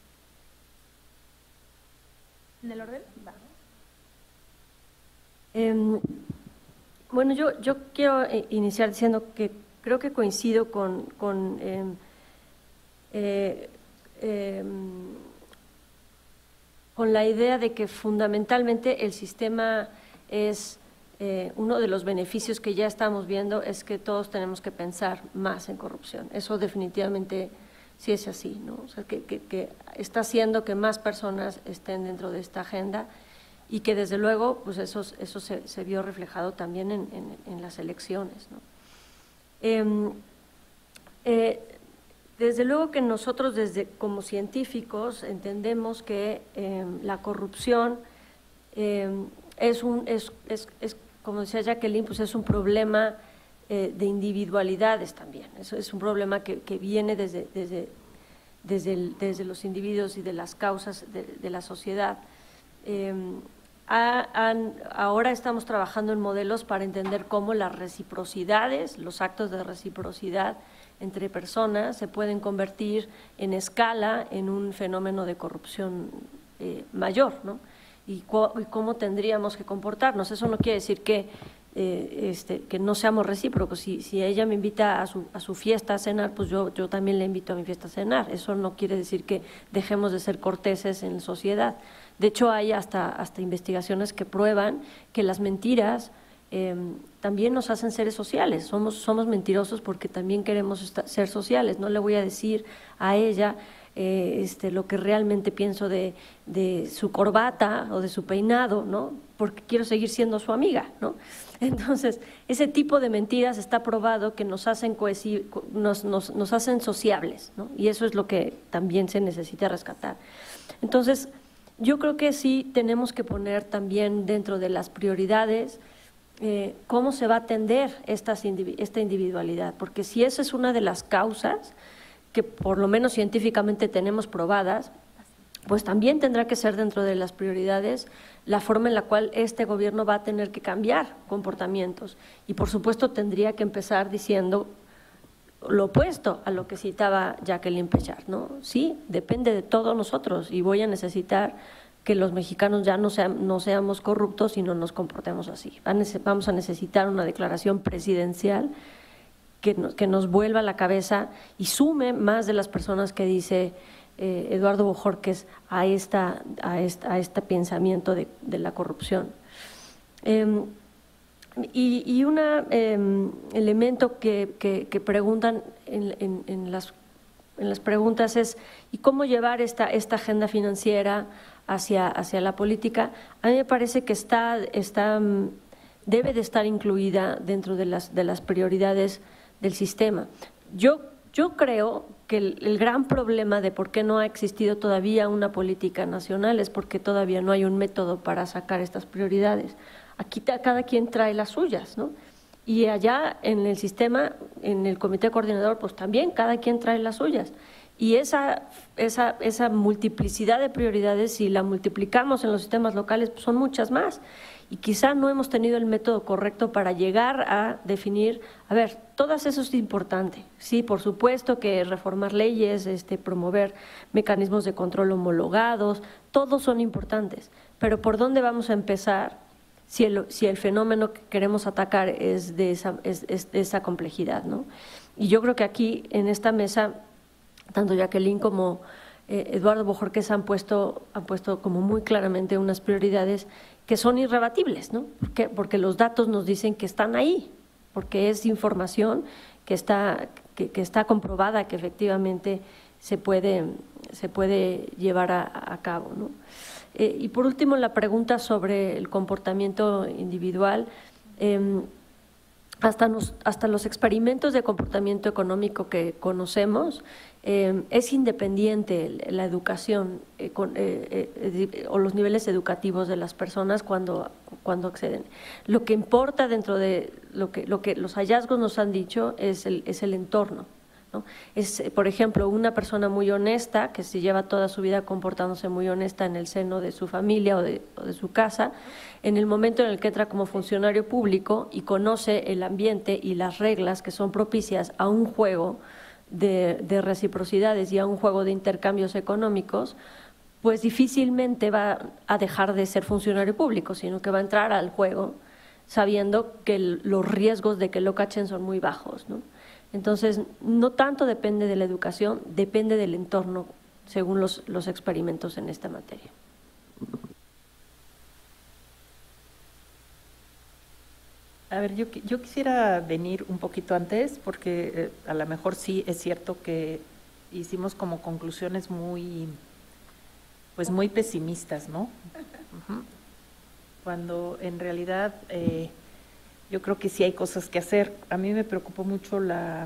¿En el orden? Va. Eh, bueno, yo, yo quiero iniciar diciendo que creo que coincido con, con eh, eh, eh, con la idea de que fundamentalmente el sistema es, eh, uno de los beneficios que ya estamos viendo es que todos tenemos que pensar más en corrupción. Eso definitivamente sí es así, ¿no? O sea, que, que, que está haciendo que más personas estén dentro de esta agenda y que desde luego pues eso, eso se, se vio reflejado también en, en, en las elecciones, ¿no? Eh, eh, desde luego que nosotros desde como científicos entendemos que eh, la corrupción eh, es, un, es, es, es como decía Jacqueline, pues es un problema eh, de individualidades también. Eso es un problema que, que viene desde, desde, desde, el, desde los individuos y de las causas de, de la sociedad. Eh, ha, han, ahora estamos trabajando en modelos para entender cómo las reciprocidades, los actos de reciprocidad entre personas se pueden convertir en escala en un fenómeno de corrupción eh, mayor, ¿no? Y, y cómo tendríamos que comportarnos. Eso no quiere decir que, eh, este, que no seamos recíprocos. Si, si ella me invita a su, a su fiesta a cenar, pues yo, yo también le invito a mi fiesta a cenar. Eso no quiere decir que dejemos de ser corteses en la sociedad. De hecho, hay hasta, hasta investigaciones que prueban que las mentiras eh, también nos hacen seres sociales. Somos, somos mentirosos porque también queremos estar, ser sociales. No le voy a decir a ella Eh, este, lo que realmente pienso de, de su corbata o de su peinado, ¿no? Porque quiero seguir siendo su amiga, ¿no? Entonces, ese tipo de mentiras está probado que nos hacen cohesiv- nos, nos, nos hacen sociables, ¿no? Y eso es lo que también se necesita rescatar. Entonces, yo creo que sí tenemos que poner también dentro de las prioridades eh, cómo se va a atender estas individu- esta individualidad, porque si esa es una de las causas que por lo menos científicamente tenemos probadas, pues también tendrá que ser dentro de las prioridades la forma en la cual este gobierno va a tener que cambiar comportamientos. Y por supuesto tendría que empezar diciendo lo opuesto a lo que citaba Jacqueline Pechard, ¿no? Sí, depende de todos nosotros y voy a necesitar que los mexicanos ya no, sea, no seamos corruptos y no nos comportemos así. Vamos a necesitar una declaración presidencial Que nos, que nos vuelva a la cabeza y sume más de las personas que dice eh, Eduardo Bojorquez a, esta, a, esta, a este pensamiento de, de la corrupción. Eh, y y un eh, elemento que, que, que preguntan en, en, en, las, en las preguntas es ¿y cómo llevar esta, esta agenda financiera hacia, hacia la política? A mí me parece que está, está, debe de estar incluida dentro de las, de las prioridades del sistema. Yo, yo creo que el, el gran problema de por qué no ha existido todavía una política nacional es porque todavía no hay un método para sacar estas prioridades. Aquí cada quien trae las suyas, ¿no? Y allá en el sistema, en el comité coordinador, pues también cada quien trae las suyas. Y esa, esa, esa multiplicidad de prioridades, si la multiplicamos en los sistemas locales, pues son muchas más. Y quizá no hemos tenido el método correcto para llegar a definir, a ver, todas eso es importante. Sí, por supuesto que reformar leyes, este, promover mecanismos de control homologados, todos son importantes. Pero ¿por dónde vamos a empezar si el, si el fenómeno que queremos atacar es de esa, es, es de esa complejidad, ¿no? Y yo creo que aquí en esta mesa, tanto Jacqueline como eh, Eduardo Bojorquez han puesto, han puesto como muy claramente unas prioridades que son irrebatibles, ¿no? ¿Por qué? Porque los datos nos dicen que están ahí, porque es información que está, que, que está comprobada que efectivamente se puede, se puede llevar a, a cabo, ¿no? Eh, y por último, la pregunta sobre el comportamiento individual. Eh, Hasta, nos, hasta los experimentos de comportamiento económico que conocemos, eh, es independiente la educación eh, con, eh, eh, o los niveles educativos de las personas cuando, cuando acceden. Lo que importa dentro de lo que, lo que los hallazgos nos han dicho es el, es el entorno, ¿no? Es, por ejemplo, una persona muy honesta, que se lleva toda su vida comportándose muy honesta en el seno de su familia o de, o de su casa, en el momento en el que entra como funcionario público y conoce el ambiente y las reglas que son propicias a un juego de, de reciprocidades y a un juego de intercambios económicos, pues difícilmente va a dejar de ser funcionario público, sino que va a entrar al juego sabiendo que el, los riesgos de que lo cachen son muy bajos, ¿no? Entonces, no tanto depende de la educación, depende del entorno, según los, los experimentos en esta materia. A ver, yo, yo quisiera venir un poquito antes, porque eh, a lo mejor sí es cierto que hicimos como conclusiones muy, pues muy pesimistas, ¿no? Uh-huh. Cuando en realidad eh, yo creo que sí hay cosas que hacer. A mí me preocupó mucho la,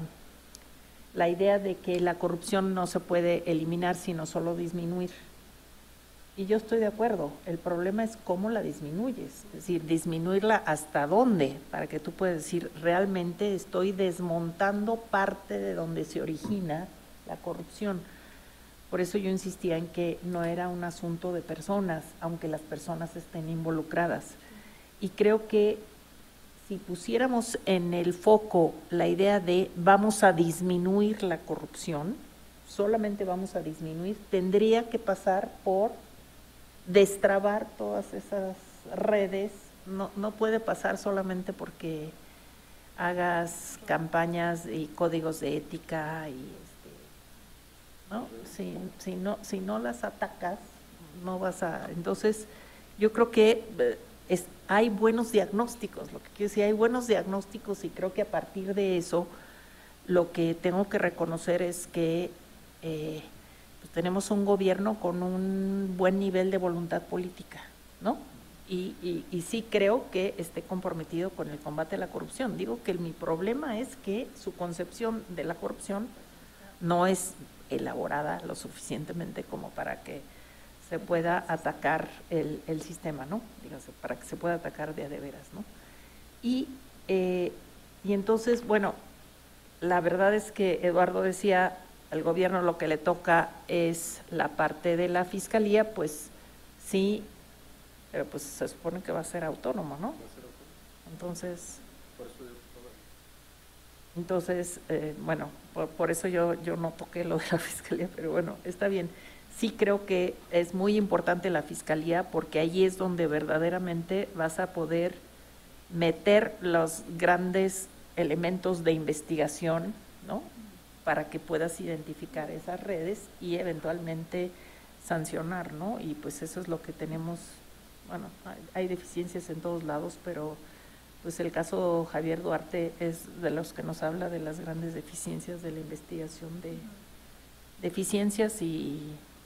la idea de que la corrupción no se puede eliminar, sino solo disminuir. Y yo estoy de acuerdo, el problema es cómo la disminuyes, es decir, disminuirla hasta dónde, para que tú puedas decir, realmente estoy desmontando parte de donde se origina la corrupción. Por eso yo insistía en que no era un asunto de personas, aunque las personas estén involucradas. Y creo que si pusiéramos en el foco la idea de vamos a disminuir la corrupción, solamente vamos a disminuir, tendría que pasar por destrabar todas esas redes, no, no puede pasar solamente porque hagas campañas y códigos de ética y este, ¿no? Si, si no, si no las atacas, no vas a, entonces yo creo que es, hay buenos diagnósticos, lo que quiero decir, hay buenos diagnósticos y creo que a partir de eso lo que tengo que reconocer es que eh, pues tenemos un gobierno con un buen nivel de voluntad política, ¿no? Y, y, y sí creo que esté comprometido con el combate a la corrupción. Digo que mi problema es que su concepción de la corrupción no es elaborada lo suficientemente como para que se pueda atacar el, el sistema, ¿no? Dígase, para que se pueda atacar de a de veras, ¿no? Y, eh, y entonces, bueno, la verdad es que Eduardo decía, al gobierno lo que le toca es la parte de la fiscalía, pues sí, pero pues se supone que va a ser autónomo, ¿no? Entonces, entonces eh, bueno, por, por eso yo, yo no toqué lo de la fiscalía, pero bueno, está bien. Sí creo que es muy importante la fiscalía porque ahí es donde verdaderamente vas a poder meter los grandes elementos de investigación, ¿no? Para que puedas identificar esas redes y eventualmente sancionar, ¿no? Y pues eso es lo que tenemos, bueno, hay, hay deficiencias en todos lados, pero pues el caso Javier Duarte es de los que nos habla de las grandes deficiencias de la investigación de deficiencias y,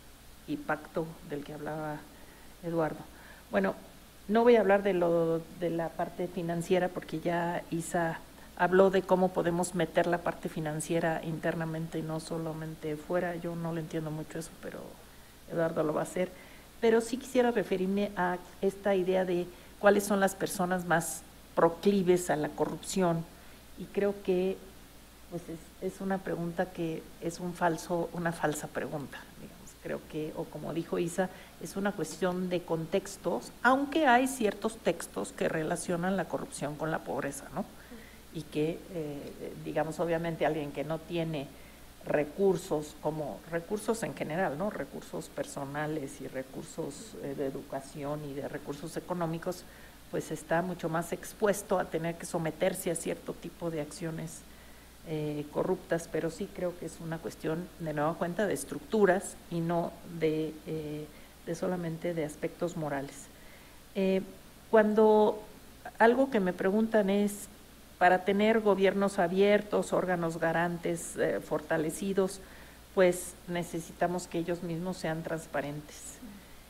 y pacto del que hablaba Eduardo. Bueno, no voy a hablar de lo de la parte financiera porque ya Isa habló de cómo podemos meter la parte financiera internamente y no solamente fuera. Yo no le entiendo mucho eso, pero Eduardo lo va a hacer. Pero sí quisiera referirme a esta idea de cuáles son las personas más proclives a la corrupción. Y creo que pues es, es una pregunta que es un falso, una falsa pregunta, digamos. Creo que, o como dijo Isa, es una cuestión de contextos, aunque hay ciertos textos que relacionan la corrupción con la pobreza, ¿no? Y que, eh, digamos, obviamente alguien que no tiene recursos, como recursos en general, ¿no? Recursos personales y recursos eh, de educación y de recursos económicos, pues está mucho más expuesto a tener que someterse a cierto tipo de acciones eh, corruptas, pero sí creo que es una cuestión, de nueva cuenta, de estructuras y no de, eh, de solamente de aspectos morales. Eh, cuando algo que me preguntan es, para tener gobiernos abiertos, órganos garantes eh, fortalecidos, pues necesitamos que ellos mismos sean transparentes.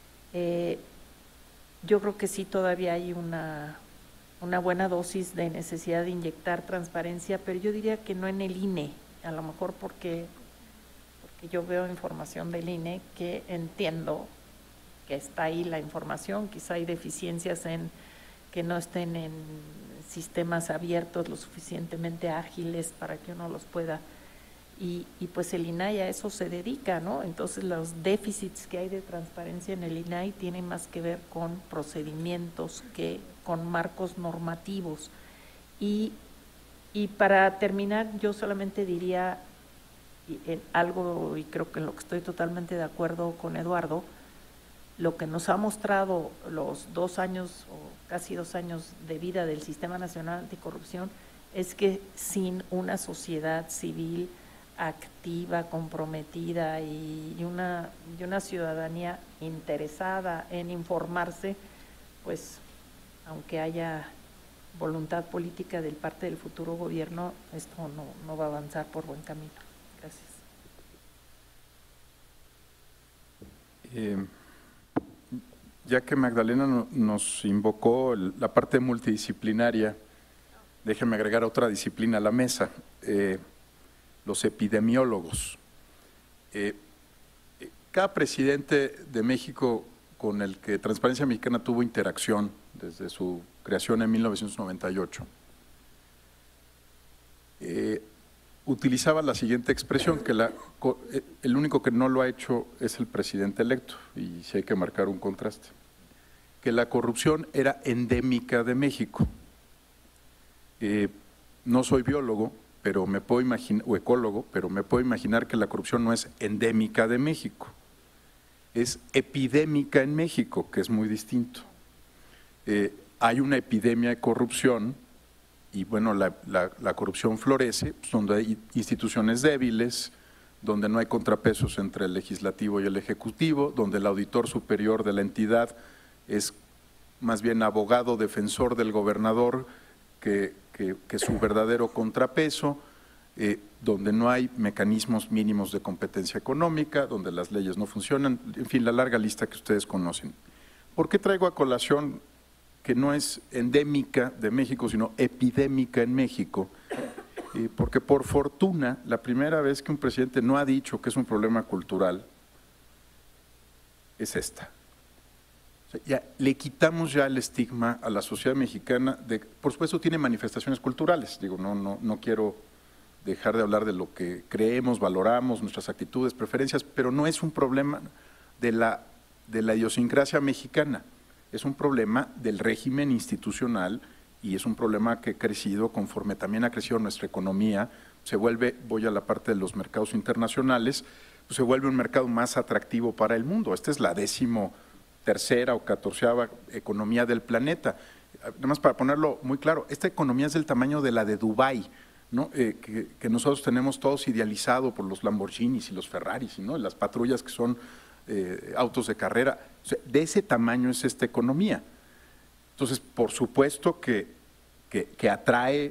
Eh, yo creo que sí todavía hay una, una buena dosis de necesidad de inyectar transparencia, pero yo diría que no en el I N E, a lo mejor porque, porque yo veo información del I N E que entiendo que está ahí la información, quizá hay deficiencias en que no estén en sistemas abiertos lo suficientemente ágiles para que uno los pueda, y, y pues el I N A I a eso se dedica, ¿no? Entonces los déficits que hay de transparencia en el I N A I tienen más que ver con procedimientos que con marcos normativos. Y, y para terminar, yo solamente diría en algo, y creo que en lo que estoy totalmente de acuerdo con Eduardo, lo que nos ha mostrado los dos años o casi dos años de vida del Sistema Nacional Anticorrupción es que sin una sociedad civil activa, comprometida y, y, una, y una ciudadanía interesada en informarse, pues aunque haya voluntad política del parte del futuro gobierno, esto no, no va a avanzar por buen camino. Gracias. Eh. Ya que Magdalena nos invocó la parte multidisciplinaria, déjeme agregar otra disciplina a la mesa, eh, los epidemiólogos. Eh, cada presidente de México con el que Transparencia Mexicana tuvo interacción desde su creación en mil novecientos noventa y ocho, eh, utilizaba la siguiente expresión, que la, el único que no lo ha hecho es el presidente electo, y si hay que marcar un contraste, que la corrupción era endémica de México. Eh, no soy biólogo, pero me puedo imaginar, o ecólogo, pero me puedo imaginar que la corrupción no es endémica de México, es epidémica en México, que es muy distinto. Eh, hay una epidemia de corrupción y bueno, la, la, la corrupción florece pues, donde hay instituciones débiles, donde no hay contrapesos entre el legislativo y el ejecutivo, donde el auditor superior de la entidad es más bien abogado defensor del gobernador que, que, que su verdadero contrapeso, eh, donde no hay mecanismos mínimos de competencia económica, donde las leyes no funcionan, en fin, la larga lista que ustedes conocen. ¿Por qué traigo a colación que no es endémica de México, sino epidémica en México? Eh, porque por fortuna, la primera vez que un presidente no ha dicho que es un problema cultural, es esta. O sea, ya le quitamos ya el estigma a la sociedad mexicana, de, por supuesto tiene manifestaciones culturales, digo, no, no, no quiero dejar de hablar de lo que creemos, valoramos, nuestras actitudes, preferencias, pero no es un problema de la, de la idiosincrasia mexicana, es un problema del régimen institucional y es un problema que ha crecido conforme también ha crecido nuestra economía, se vuelve, voy a la parte de los mercados internacionales, pues se vuelve un mercado más atractivo para el mundo. Esta es la décimo tercera o catorceava economía del planeta. Nada más para ponerlo muy claro, esta economía es del tamaño de la de Dubái, ¿no? Eh, que, que nosotros tenemos todos idealizado por los Lamborghinis y los Ferraris, ¿no? Las patrullas que son eh, autos de carrera. O sea, de ese tamaño es esta economía. Entonces, por supuesto que, que, que atrae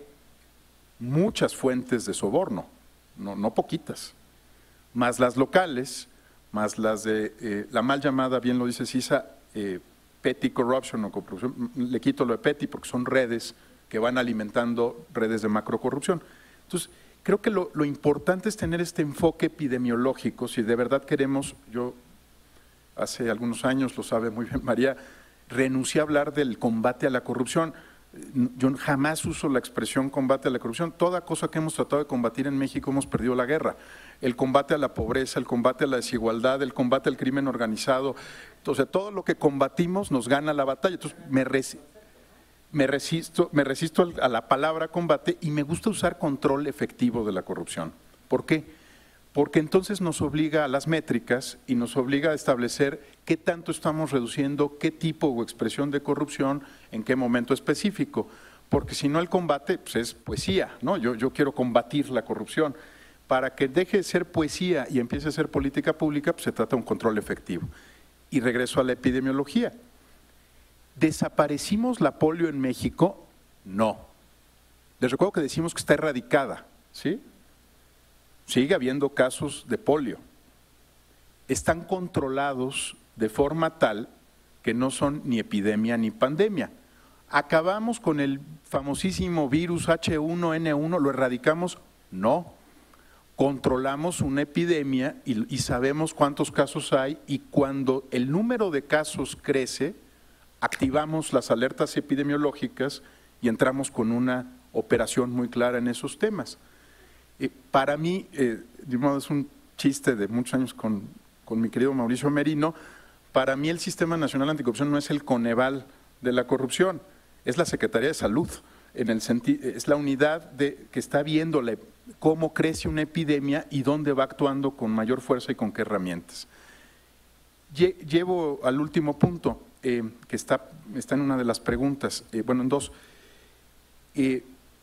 muchas fuentes de soborno, no, no poquitas, más las locales, más las de eh, la mal llamada, bien lo dice Cisa, eh, petty corruption o corrupción. Le quito lo de petty porque son redes que van alimentando redes de macrocorrupción. Entonces, creo que lo, lo importante es tener este enfoque epidemiológico, si de verdad queremos, yo hace algunos años, lo sabe muy bien María, renuncié a hablar del combate a la corrupción. Yo jamás uso la expresión combate a la corrupción. Toda cosa que hemos tratado de combatir en México hemos perdido la guerra. El combate a la pobreza, el combate a la desigualdad, el combate al crimen organizado. Entonces, todo lo que combatimos nos gana la batalla. Entonces, me, res, me resisto, me resisto a la palabra combate y me gusta usar control efectivo de la corrupción. ¿Por qué? Porque entonces nos obliga a las métricas y nos obliga a establecer qué tanto estamos reduciendo, qué tipo o expresión de corrupción, en qué momento específico. Porque si no, el combate pues es poesía, ¿no? Yo, yo quiero combatir la corrupción. Para que deje de ser poesía y empiece a ser política pública, pues se trata de un control efectivo. Y regreso a la epidemiología. ¿Desaparecimos la polio en México? No. Les recuerdo que decimos que está erradicada, ¿sí? Sigue habiendo casos de polio. Están controlados de forma tal que no son ni epidemia ni pandemia. ¿Acabamos con el famosísimo virus H uno N uno? ¿Lo erradicamos? No. Controlamos una epidemia y, y sabemos cuántos casos hay, y cuando el número de casos crece, activamos las alertas epidemiológicas y entramos con una operación muy clara en esos temas. Eh, para mí, eh, de modo es un chiste de muchos años con, con mi querido Mauricio Merino, para mí el Sistema Nacional Anticorrupción no es el Coneval de la corrupción, es la Secretaría de Salud, en el sentido, es la unidad de, que está viendo la, cómo crece una epidemia y dónde va actuando con mayor fuerza y con qué herramientas. Llevo al último punto, eh, que está, está en una de las preguntas, eh, bueno, en dos. Eh,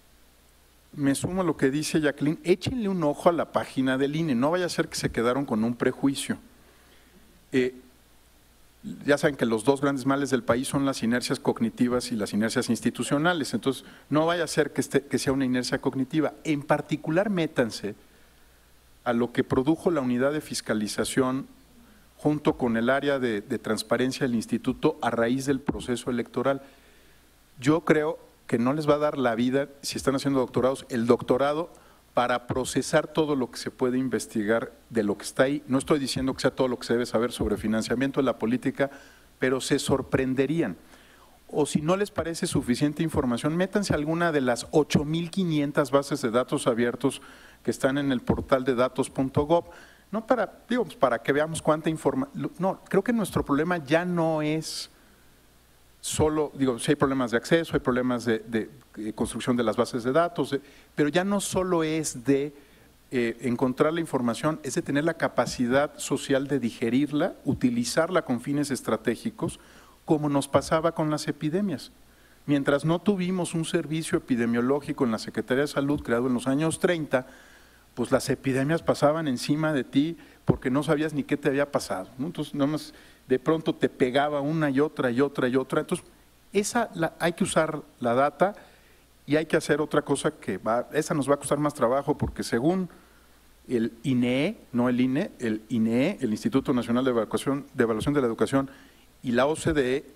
Me sumo a lo que dice Jacqueline, échenle un ojo a la página del I N E, no vaya a ser que se quedaron con un prejuicio. Eh, ya saben que los dos grandes males del país son las inercias cognitivas y las inercias institucionales, entonces no vaya a ser que, este, que sea una inercia cognitiva. En particular, métanse a lo que produjo la unidad de fiscalización junto con el área de, de transparencia del instituto a raíz del proceso electoral. Yo creo que no les va a dar la vida, si están haciendo doctorados, el doctorado para procesar todo lo que se puede investigar de lo que está ahí. No estoy diciendo que sea todo lo que se debe saber sobre financiamiento de la política, pero se sorprenderían. O si no les parece suficiente información, métanse a alguna de las ocho mil quinientas bases de datos abiertos que están en el portal de datos punto gob. No para, digo, para que veamos cuánta información. No, creo que nuestro problema ya no es solo, digo, si hay problemas de acceso, hay problemas de, de, de construcción de las bases de datos, de, pero ya no solo es de eh, encontrar la información, es de tener la capacidad social de digerirla, utilizarla con fines estratégicos, como nos pasaba con las epidemias. Mientras no tuvimos un servicio epidemiológico en la Secretaría de Salud creado en los años treinta, pues las epidemias pasaban encima de ti porque no sabías ni qué te había pasado, ¿no? Entonces, nada más de pronto te pegaba una y otra y otra y otra. Entonces, esa la, hay que usar la data y hay que hacer otra cosa que va, esa nos va a costar más trabajo porque según el I N E, no el I N E, el I N E, el Instituto Nacional de Evaluación de, Evaluación de la Educación, y la O C D E,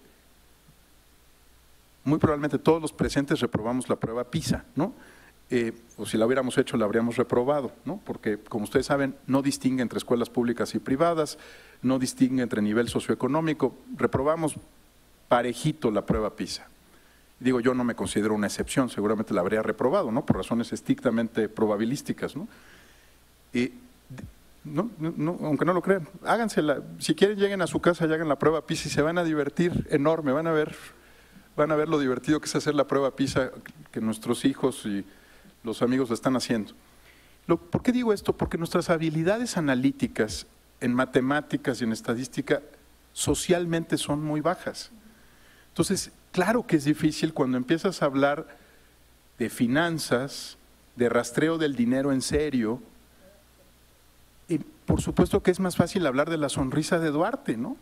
muy probablemente todos los presentes reprobamos la prueba PISA, ¿no? Eh, o si la hubiéramos hecho la habríamos reprobado, ¿no? Porque como ustedes saben no distingue entre escuelas públicas y privadas, no distingue entre nivel socioeconómico, reprobamos parejito la prueba PISA. Digo, yo no me considero una excepción, seguramente la habría reprobado, ¿no? Por razones estrictamente probabilísticas, ¿no? Eh, No, no, aunque no lo crean, hágansela, si quieren lleguen a su casa y hagan la prueba PISA y se van a divertir enorme, van a ver, van a ver lo divertido que es hacer la prueba PISA que nuestros hijos y los amigos la están haciendo. Lo, ¿Por qué digo esto? Porque nuestras habilidades analíticas en matemáticas y en estadística socialmente son muy bajas. Entonces, claro que es difícil cuando empiezas a hablar de finanzas, de rastreo del dinero en serio. Y por supuesto que es más fácil hablar de la sonrisa de Duarte, ¿no?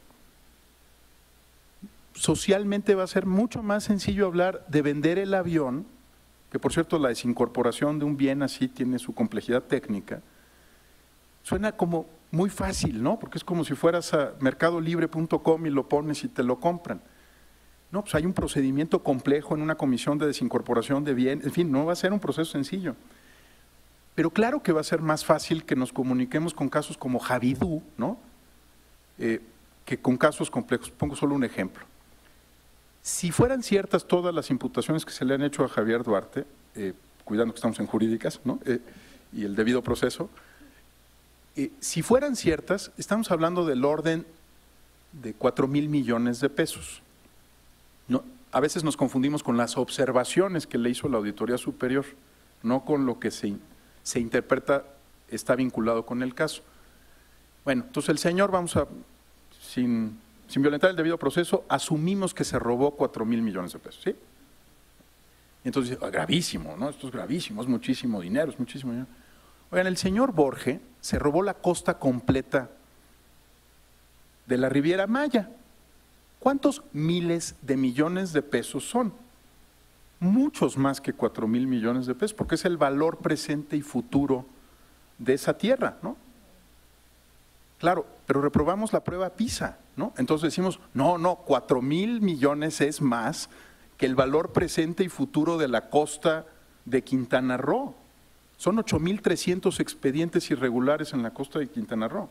Socialmente va a ser mucho más sencillo hablar de vender el avión, que por cierto la desincorporación de un bien así tiene su complejidad técnica. Suena como muy fácil, ¿no? Porque es como si fueras a mercado libre punto com y lo pones y te lo compran. No, pues hay un procedimiento complejo en una comisión de desincorporación de bien, en fin, no va a ser un proceso sencillo. Pero claro que va a ser más fácil que nos comuniquemos con casos como Javidú, ¿no? Eh, que con casos complejos. Pongo solo un ejemplo. Si fueran ciertas todas las imputaciones que se le han hecho a Javier Duarte, eh, cuidando que estamos en jurídicas, ¿no? eh, y el debido proceso, eh, si fueran ciertas, estamos hablando del orden de cuatro mil millones de pesos. No, a veces nos confundimos con las observaciones que le hizo la Auditoría Superior, no con lo que se se interpreta, está vinculado con el caso. Bueno, entonces el señor, vamos a, sin, sin violentar el debido proceso, asumimos que se robó cuatro mil millones de pesos, ¿sí? Y entonces, ah, gravísimo, ¿no? Esto es gravísimo, es muchísimo dinero, es muchísimo dinero. Oigan, el señor Borge se robó la costa completa de la Riviera Maya. ¿Cuántos miles de millones de pesos son? Muchos más que cuatro mil millones de pesos, porque es el valor presente y futuro de esa tierra, ¿no? Claro, pero reprobamos la prueba PISA, ¿no? Entonces decimos, no, no, cuatro mil millones es más que el valor presente y futuro de la costa de Quintana Roo. Son ocho mil trescientos expedientes irregulares en la costa de Quintana Roo.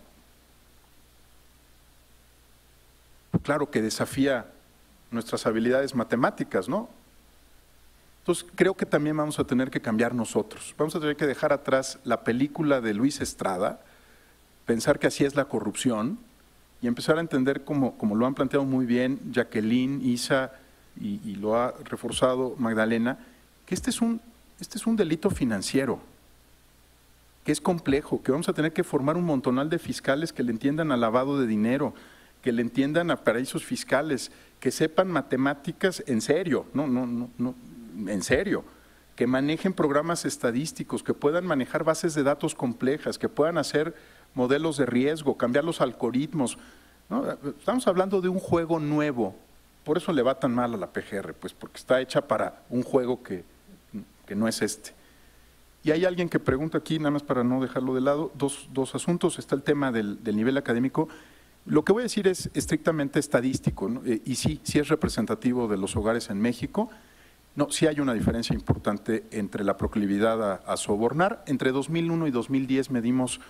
Claro que desafía nuestras habilidades matemáticas, ¿no? Entonces, creo que también vamos a tener que cambiar nosotros. Vamos a tener que dejar atrás la película de Luis Estrada, pensar que así es la corrupción y empezar a entender, como, como lo han planteado muy bien Jacqueline, Isa y, y lo ha reforzado Magdalena, que este es, un, este es un delito financiero, que es complejo, que vamos a tener que formar un montonal de fiscales que le entiendan al lavado de dinero, que le entiendan a paraísos fiscales, que sepan matemáticas en serio, no, no, no, no. en serio, que manejen programas estadísticos, que puedan manejar bases de datos complejas, que puedan hacer modelos de riesgo, cambiar los algoritmos, ¿no? Estamos hablando de un juego nuevo, por eso le va tan mal a la P G R, pues porque está hecha para un juego que, que no es este. Y hay alguien que pregunta aquí, nada más para no dejarlo de lado, dos, dos asuntos, está el tema del, del nivel académico. Lo que voy a decir es estrictamente estadístico, ¿no? eh, y sí, sí es representativo de los hogares en México. No, sí hay una diferencia importante entre la proclividad a, a sobornar. Entre dos mil uno y dos mil diez medimos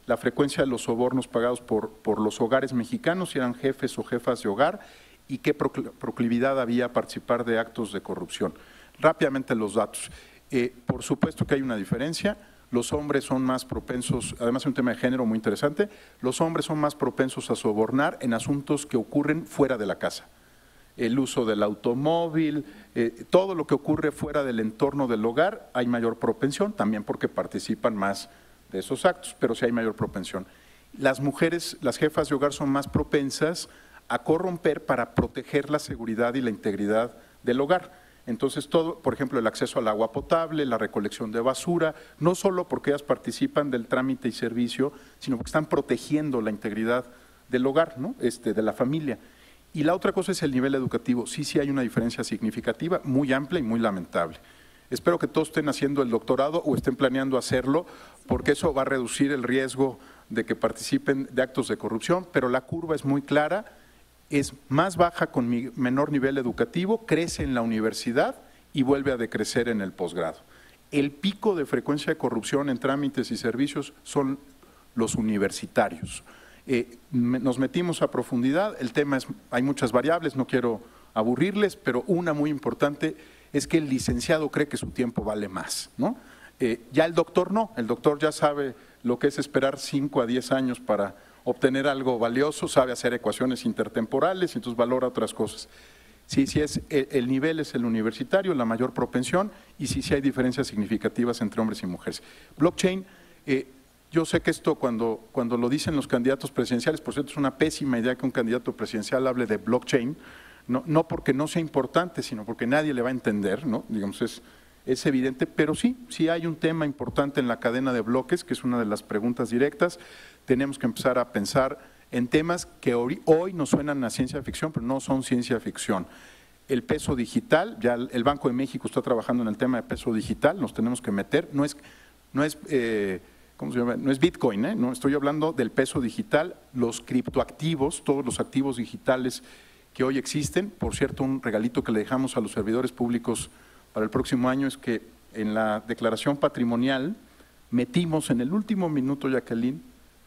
la frecuencia de los sobornos pagados por, por los hogares mexicanos, si eran jefes o jefas de hogar, y qué proclividad había a participar de actos de corrupción. Rápidamente los datos. Eh, por supuesto que hay una diferencia. Los hombres son más propensos, además es un tema de género muy interesante, los hombres son más propensos a sobornar en asuntos que ocurren fuera de la casa. El uso del automóvil, eh, todo lo que ocurre fuera del entorno del hogar, hay mayor propensión, también porque participan más de esos actos, pero sí hay mayor propensión. Las mujeres, las jefas de hogar son más propensas a corromper para proteger la seguridad y la integridad del hogar. Entonces, todo, por ejemplo, el acceso al agua potable, la recolección de basura, no solo porque ellas participan del trámite y servicio, sino porque están protegiendo la integridad del hogar, ¿no? este, de la familia. Y la otra cosa es el nivel educativo. Sí, sí hay una diferencia significativa, muy amplia y muy lamentable. Espero que todos estén haciendo el doctorado o estén planeando hacerlo, porque eso va a reducir el riesgo de que participen de actos de corrupción, pero la curva es muy clara. Es más baja con menor nivel educativo, crece en la universidad y vuelve a decrecer en el posgrado. El pico de frecuencia de corrupción en trámites y servicios son los universitarios. Eh, nos metimos a profundidad, el tema es, hay muchas variables, no quiero aburrirles, pero una muy importante es que el licenciado cree que su tiempo vale más, ¿no? Eh, ya el doctor no, el doctor ya sabe lo que es esperar cinco a diez años para obtener algo valioso, sabe hacer ecuaciones intertemporales, entonces valora otras cosas. Sí, sí es, el, el nivel es el universitario, la mayor propensión, y sí, sí hay diferencias significativas entre hombres y mujeres. Blockchain, eh, yo sé que esto cuando, cuando lo dicen los candidatos presidenciales, por cierto es una pésima idea que un candidato presidencial hable de blockchain, no, no porque no sea importante, sino porque nadie le va a entender, ¿no? Digamos, es, es evidente, pero sí, sí hay un tema importante en la cadena de bloques, que es una de las preguntas directas. Tenemos que empezar a pensar en temas que hoy, hoy nos suenan a ciencia ficción, pero no son ciencia ficción. El peso digital, ya el Banco de México está trabajando en el tema de peso digital, nos tenemos que meter, no es, no es, eh, ¿cómo se llama? No es Bitcoin, ¿eh? No, estoy hablando del peso digital, los criptoactivos, todos los activos digitales que hoy existen. Por cierto, un regalito que le dejamos a los servidores públicos para el próximo año es que en la declaración patrimonial metimos en el último minuto, Jacqueline,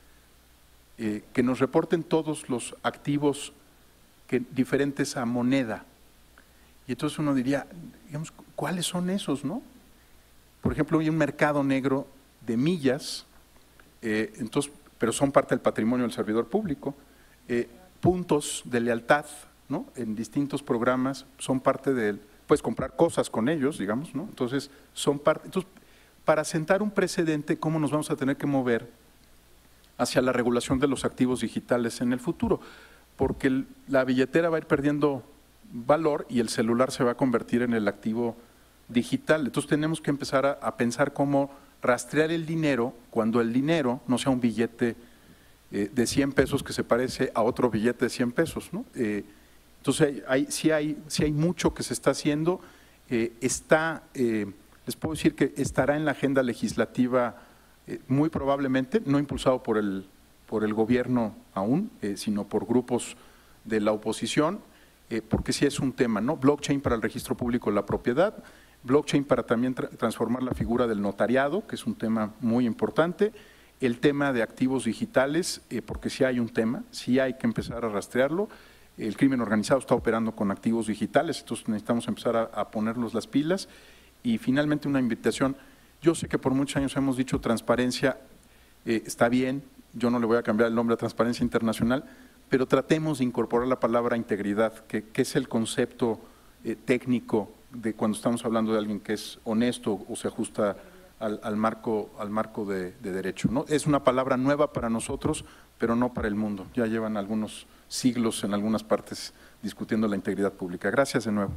Eh, que nos reporten todos los activos que, diferentes a moneda. Y entonces uno diría, digamos, ¿cuáles son esos, no? Por ejemplo, hay un mercado negro de millas, eh, entonces, pero son parte del patrimonio del servidor público, eh, puntos de lealtad, ¿no? En distintos programas son parte del, puedes comprar cosas con ellos, digamos, ¿no? Entonces, son parte, entonces, para sentar un precedente, ¿cómo nos vamos a tener que mover hacia la regulación de los activos digitales en el futuro? Porque el, la billetera va a ir perdiendo valor y el celular se va a convertir en el activo digital. Entonces tenemos que empezar a, a pensar cómo rastrear el dinero cuando el dinero no sea un billete eh, de cien pesos que se parece a otro billete de cien pesos, ¿no? Eh, entonces hay, sí, hay, sí hay mucho que se está haciendo, eh, está, eh, les puedo decir que estará en la agenda legislativa Eh, muy probablemente, no impulsado por el, por el gobierno aún, eh, sino por grupos de la oposición, eh, porque sí es un tema, ¿no? Blockchain para el registro público de la propiedad, blockchain para también tra transformar la figura del notariado, que es un tema muy importante, el tema de activos digitales, eh, porque sí hay un tema, sí hay que empezar a rastrearlo, el crimen organizado está operando con activos digitales, entonces necesitamos empezar a, a ponernos las pilas, y finalmente una invitación. Yo sé que por muchos años hemos dicho transparencia, eh, está bien, yo no le voy a cambiar el nombre a transparencia internacional, pero tratemos de incorporar la palabra integridad, que, que es el concepto eh, técnico de cuando estamos hablando de alguien que es honesto o se ajusta al, al marco, al marco de, de derecho, ¿no? Es una palabra nueva para nosotros, pero no para el mundo. Ya llevan algunos siglos en algunas partes discutiendo la integridad pública. Gracias de nuevo.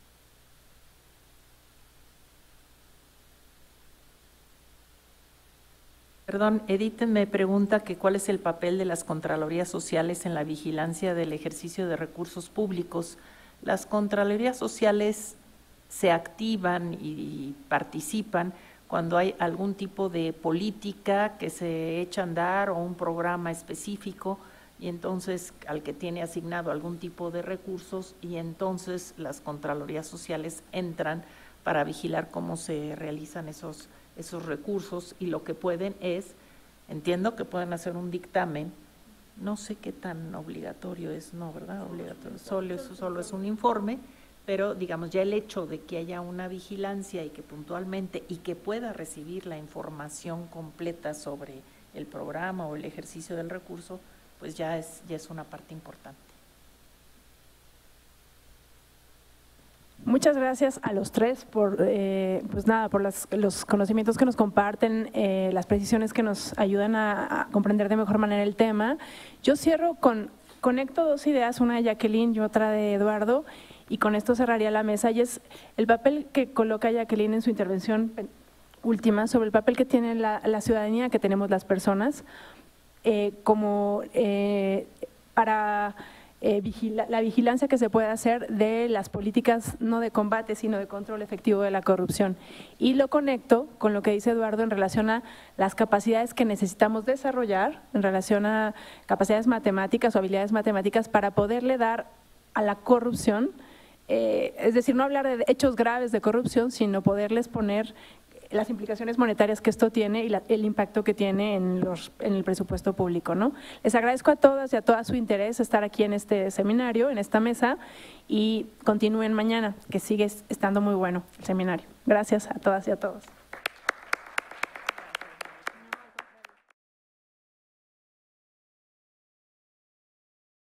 Perdón, Edith me pregunta que cuál es el papel de las Contralorías Sociales en la vigilancia del ejercicio de recursos públicos. Las Contralorías Sociales se activan y participan cuando hay algún tipo de política que se echa a andar o un programa específico y entonces al que tiene asignado algún tipo de recursos y entonces las Contralorías Sociales entran para vigilar cómo se realizan esos esos recursos y lo que pueden es Entiendo que pueden hacer un dictamen, no sé qué tan obligatorio es, no, ¿verdad? Obligatorio, solo es, solo es un informe, pero digamos ya el hecho de que haya una vigilancia y que puntualmente y que pueda recibir la información completa sobre el programa o el ejercicio del recurso, pues ya es, ya es una parte importante. Muchas gracias a los tres por, eh, pues nada, por las, los conocimientos que nos comparten, eh, las precisiones que nos ayudan a, a comprender de mejor manera el tema. Yo cierro con, conecto dos ideas, una de Jacqueline y otra de Eduardo, y con esto cerraría la mesa, y es el papel que coloca Jacqueline en su intervención última sobre el papel que tiene la, la ciudadanía, que tenemos las personas, eh, como eh, para… Eh, vigila, la vigilancia que se puede hacer de las políticas no de combate, sino de control efectivo de la corrupción. Y lo conecto con lo que dice Eduardo en relación a las capacidades que necesitamos desarrollar, en relación a capacidades matemáticas o habilidades matemáticas para poderle dar a la corrupción, eh, es decir, no hablar de hechos graves de corrupción, sino poderles poner las implicaciones monetarias que esto tiene y la, el impacto que tiene en, los, en el presupuesto público, ¿no? Les agradezco a todas y a todas su interés estar aquí en este seminario, en esta mesa, y continúen mañana, que sigue estando muy bueno el seminario. Gracias a todas y a todos.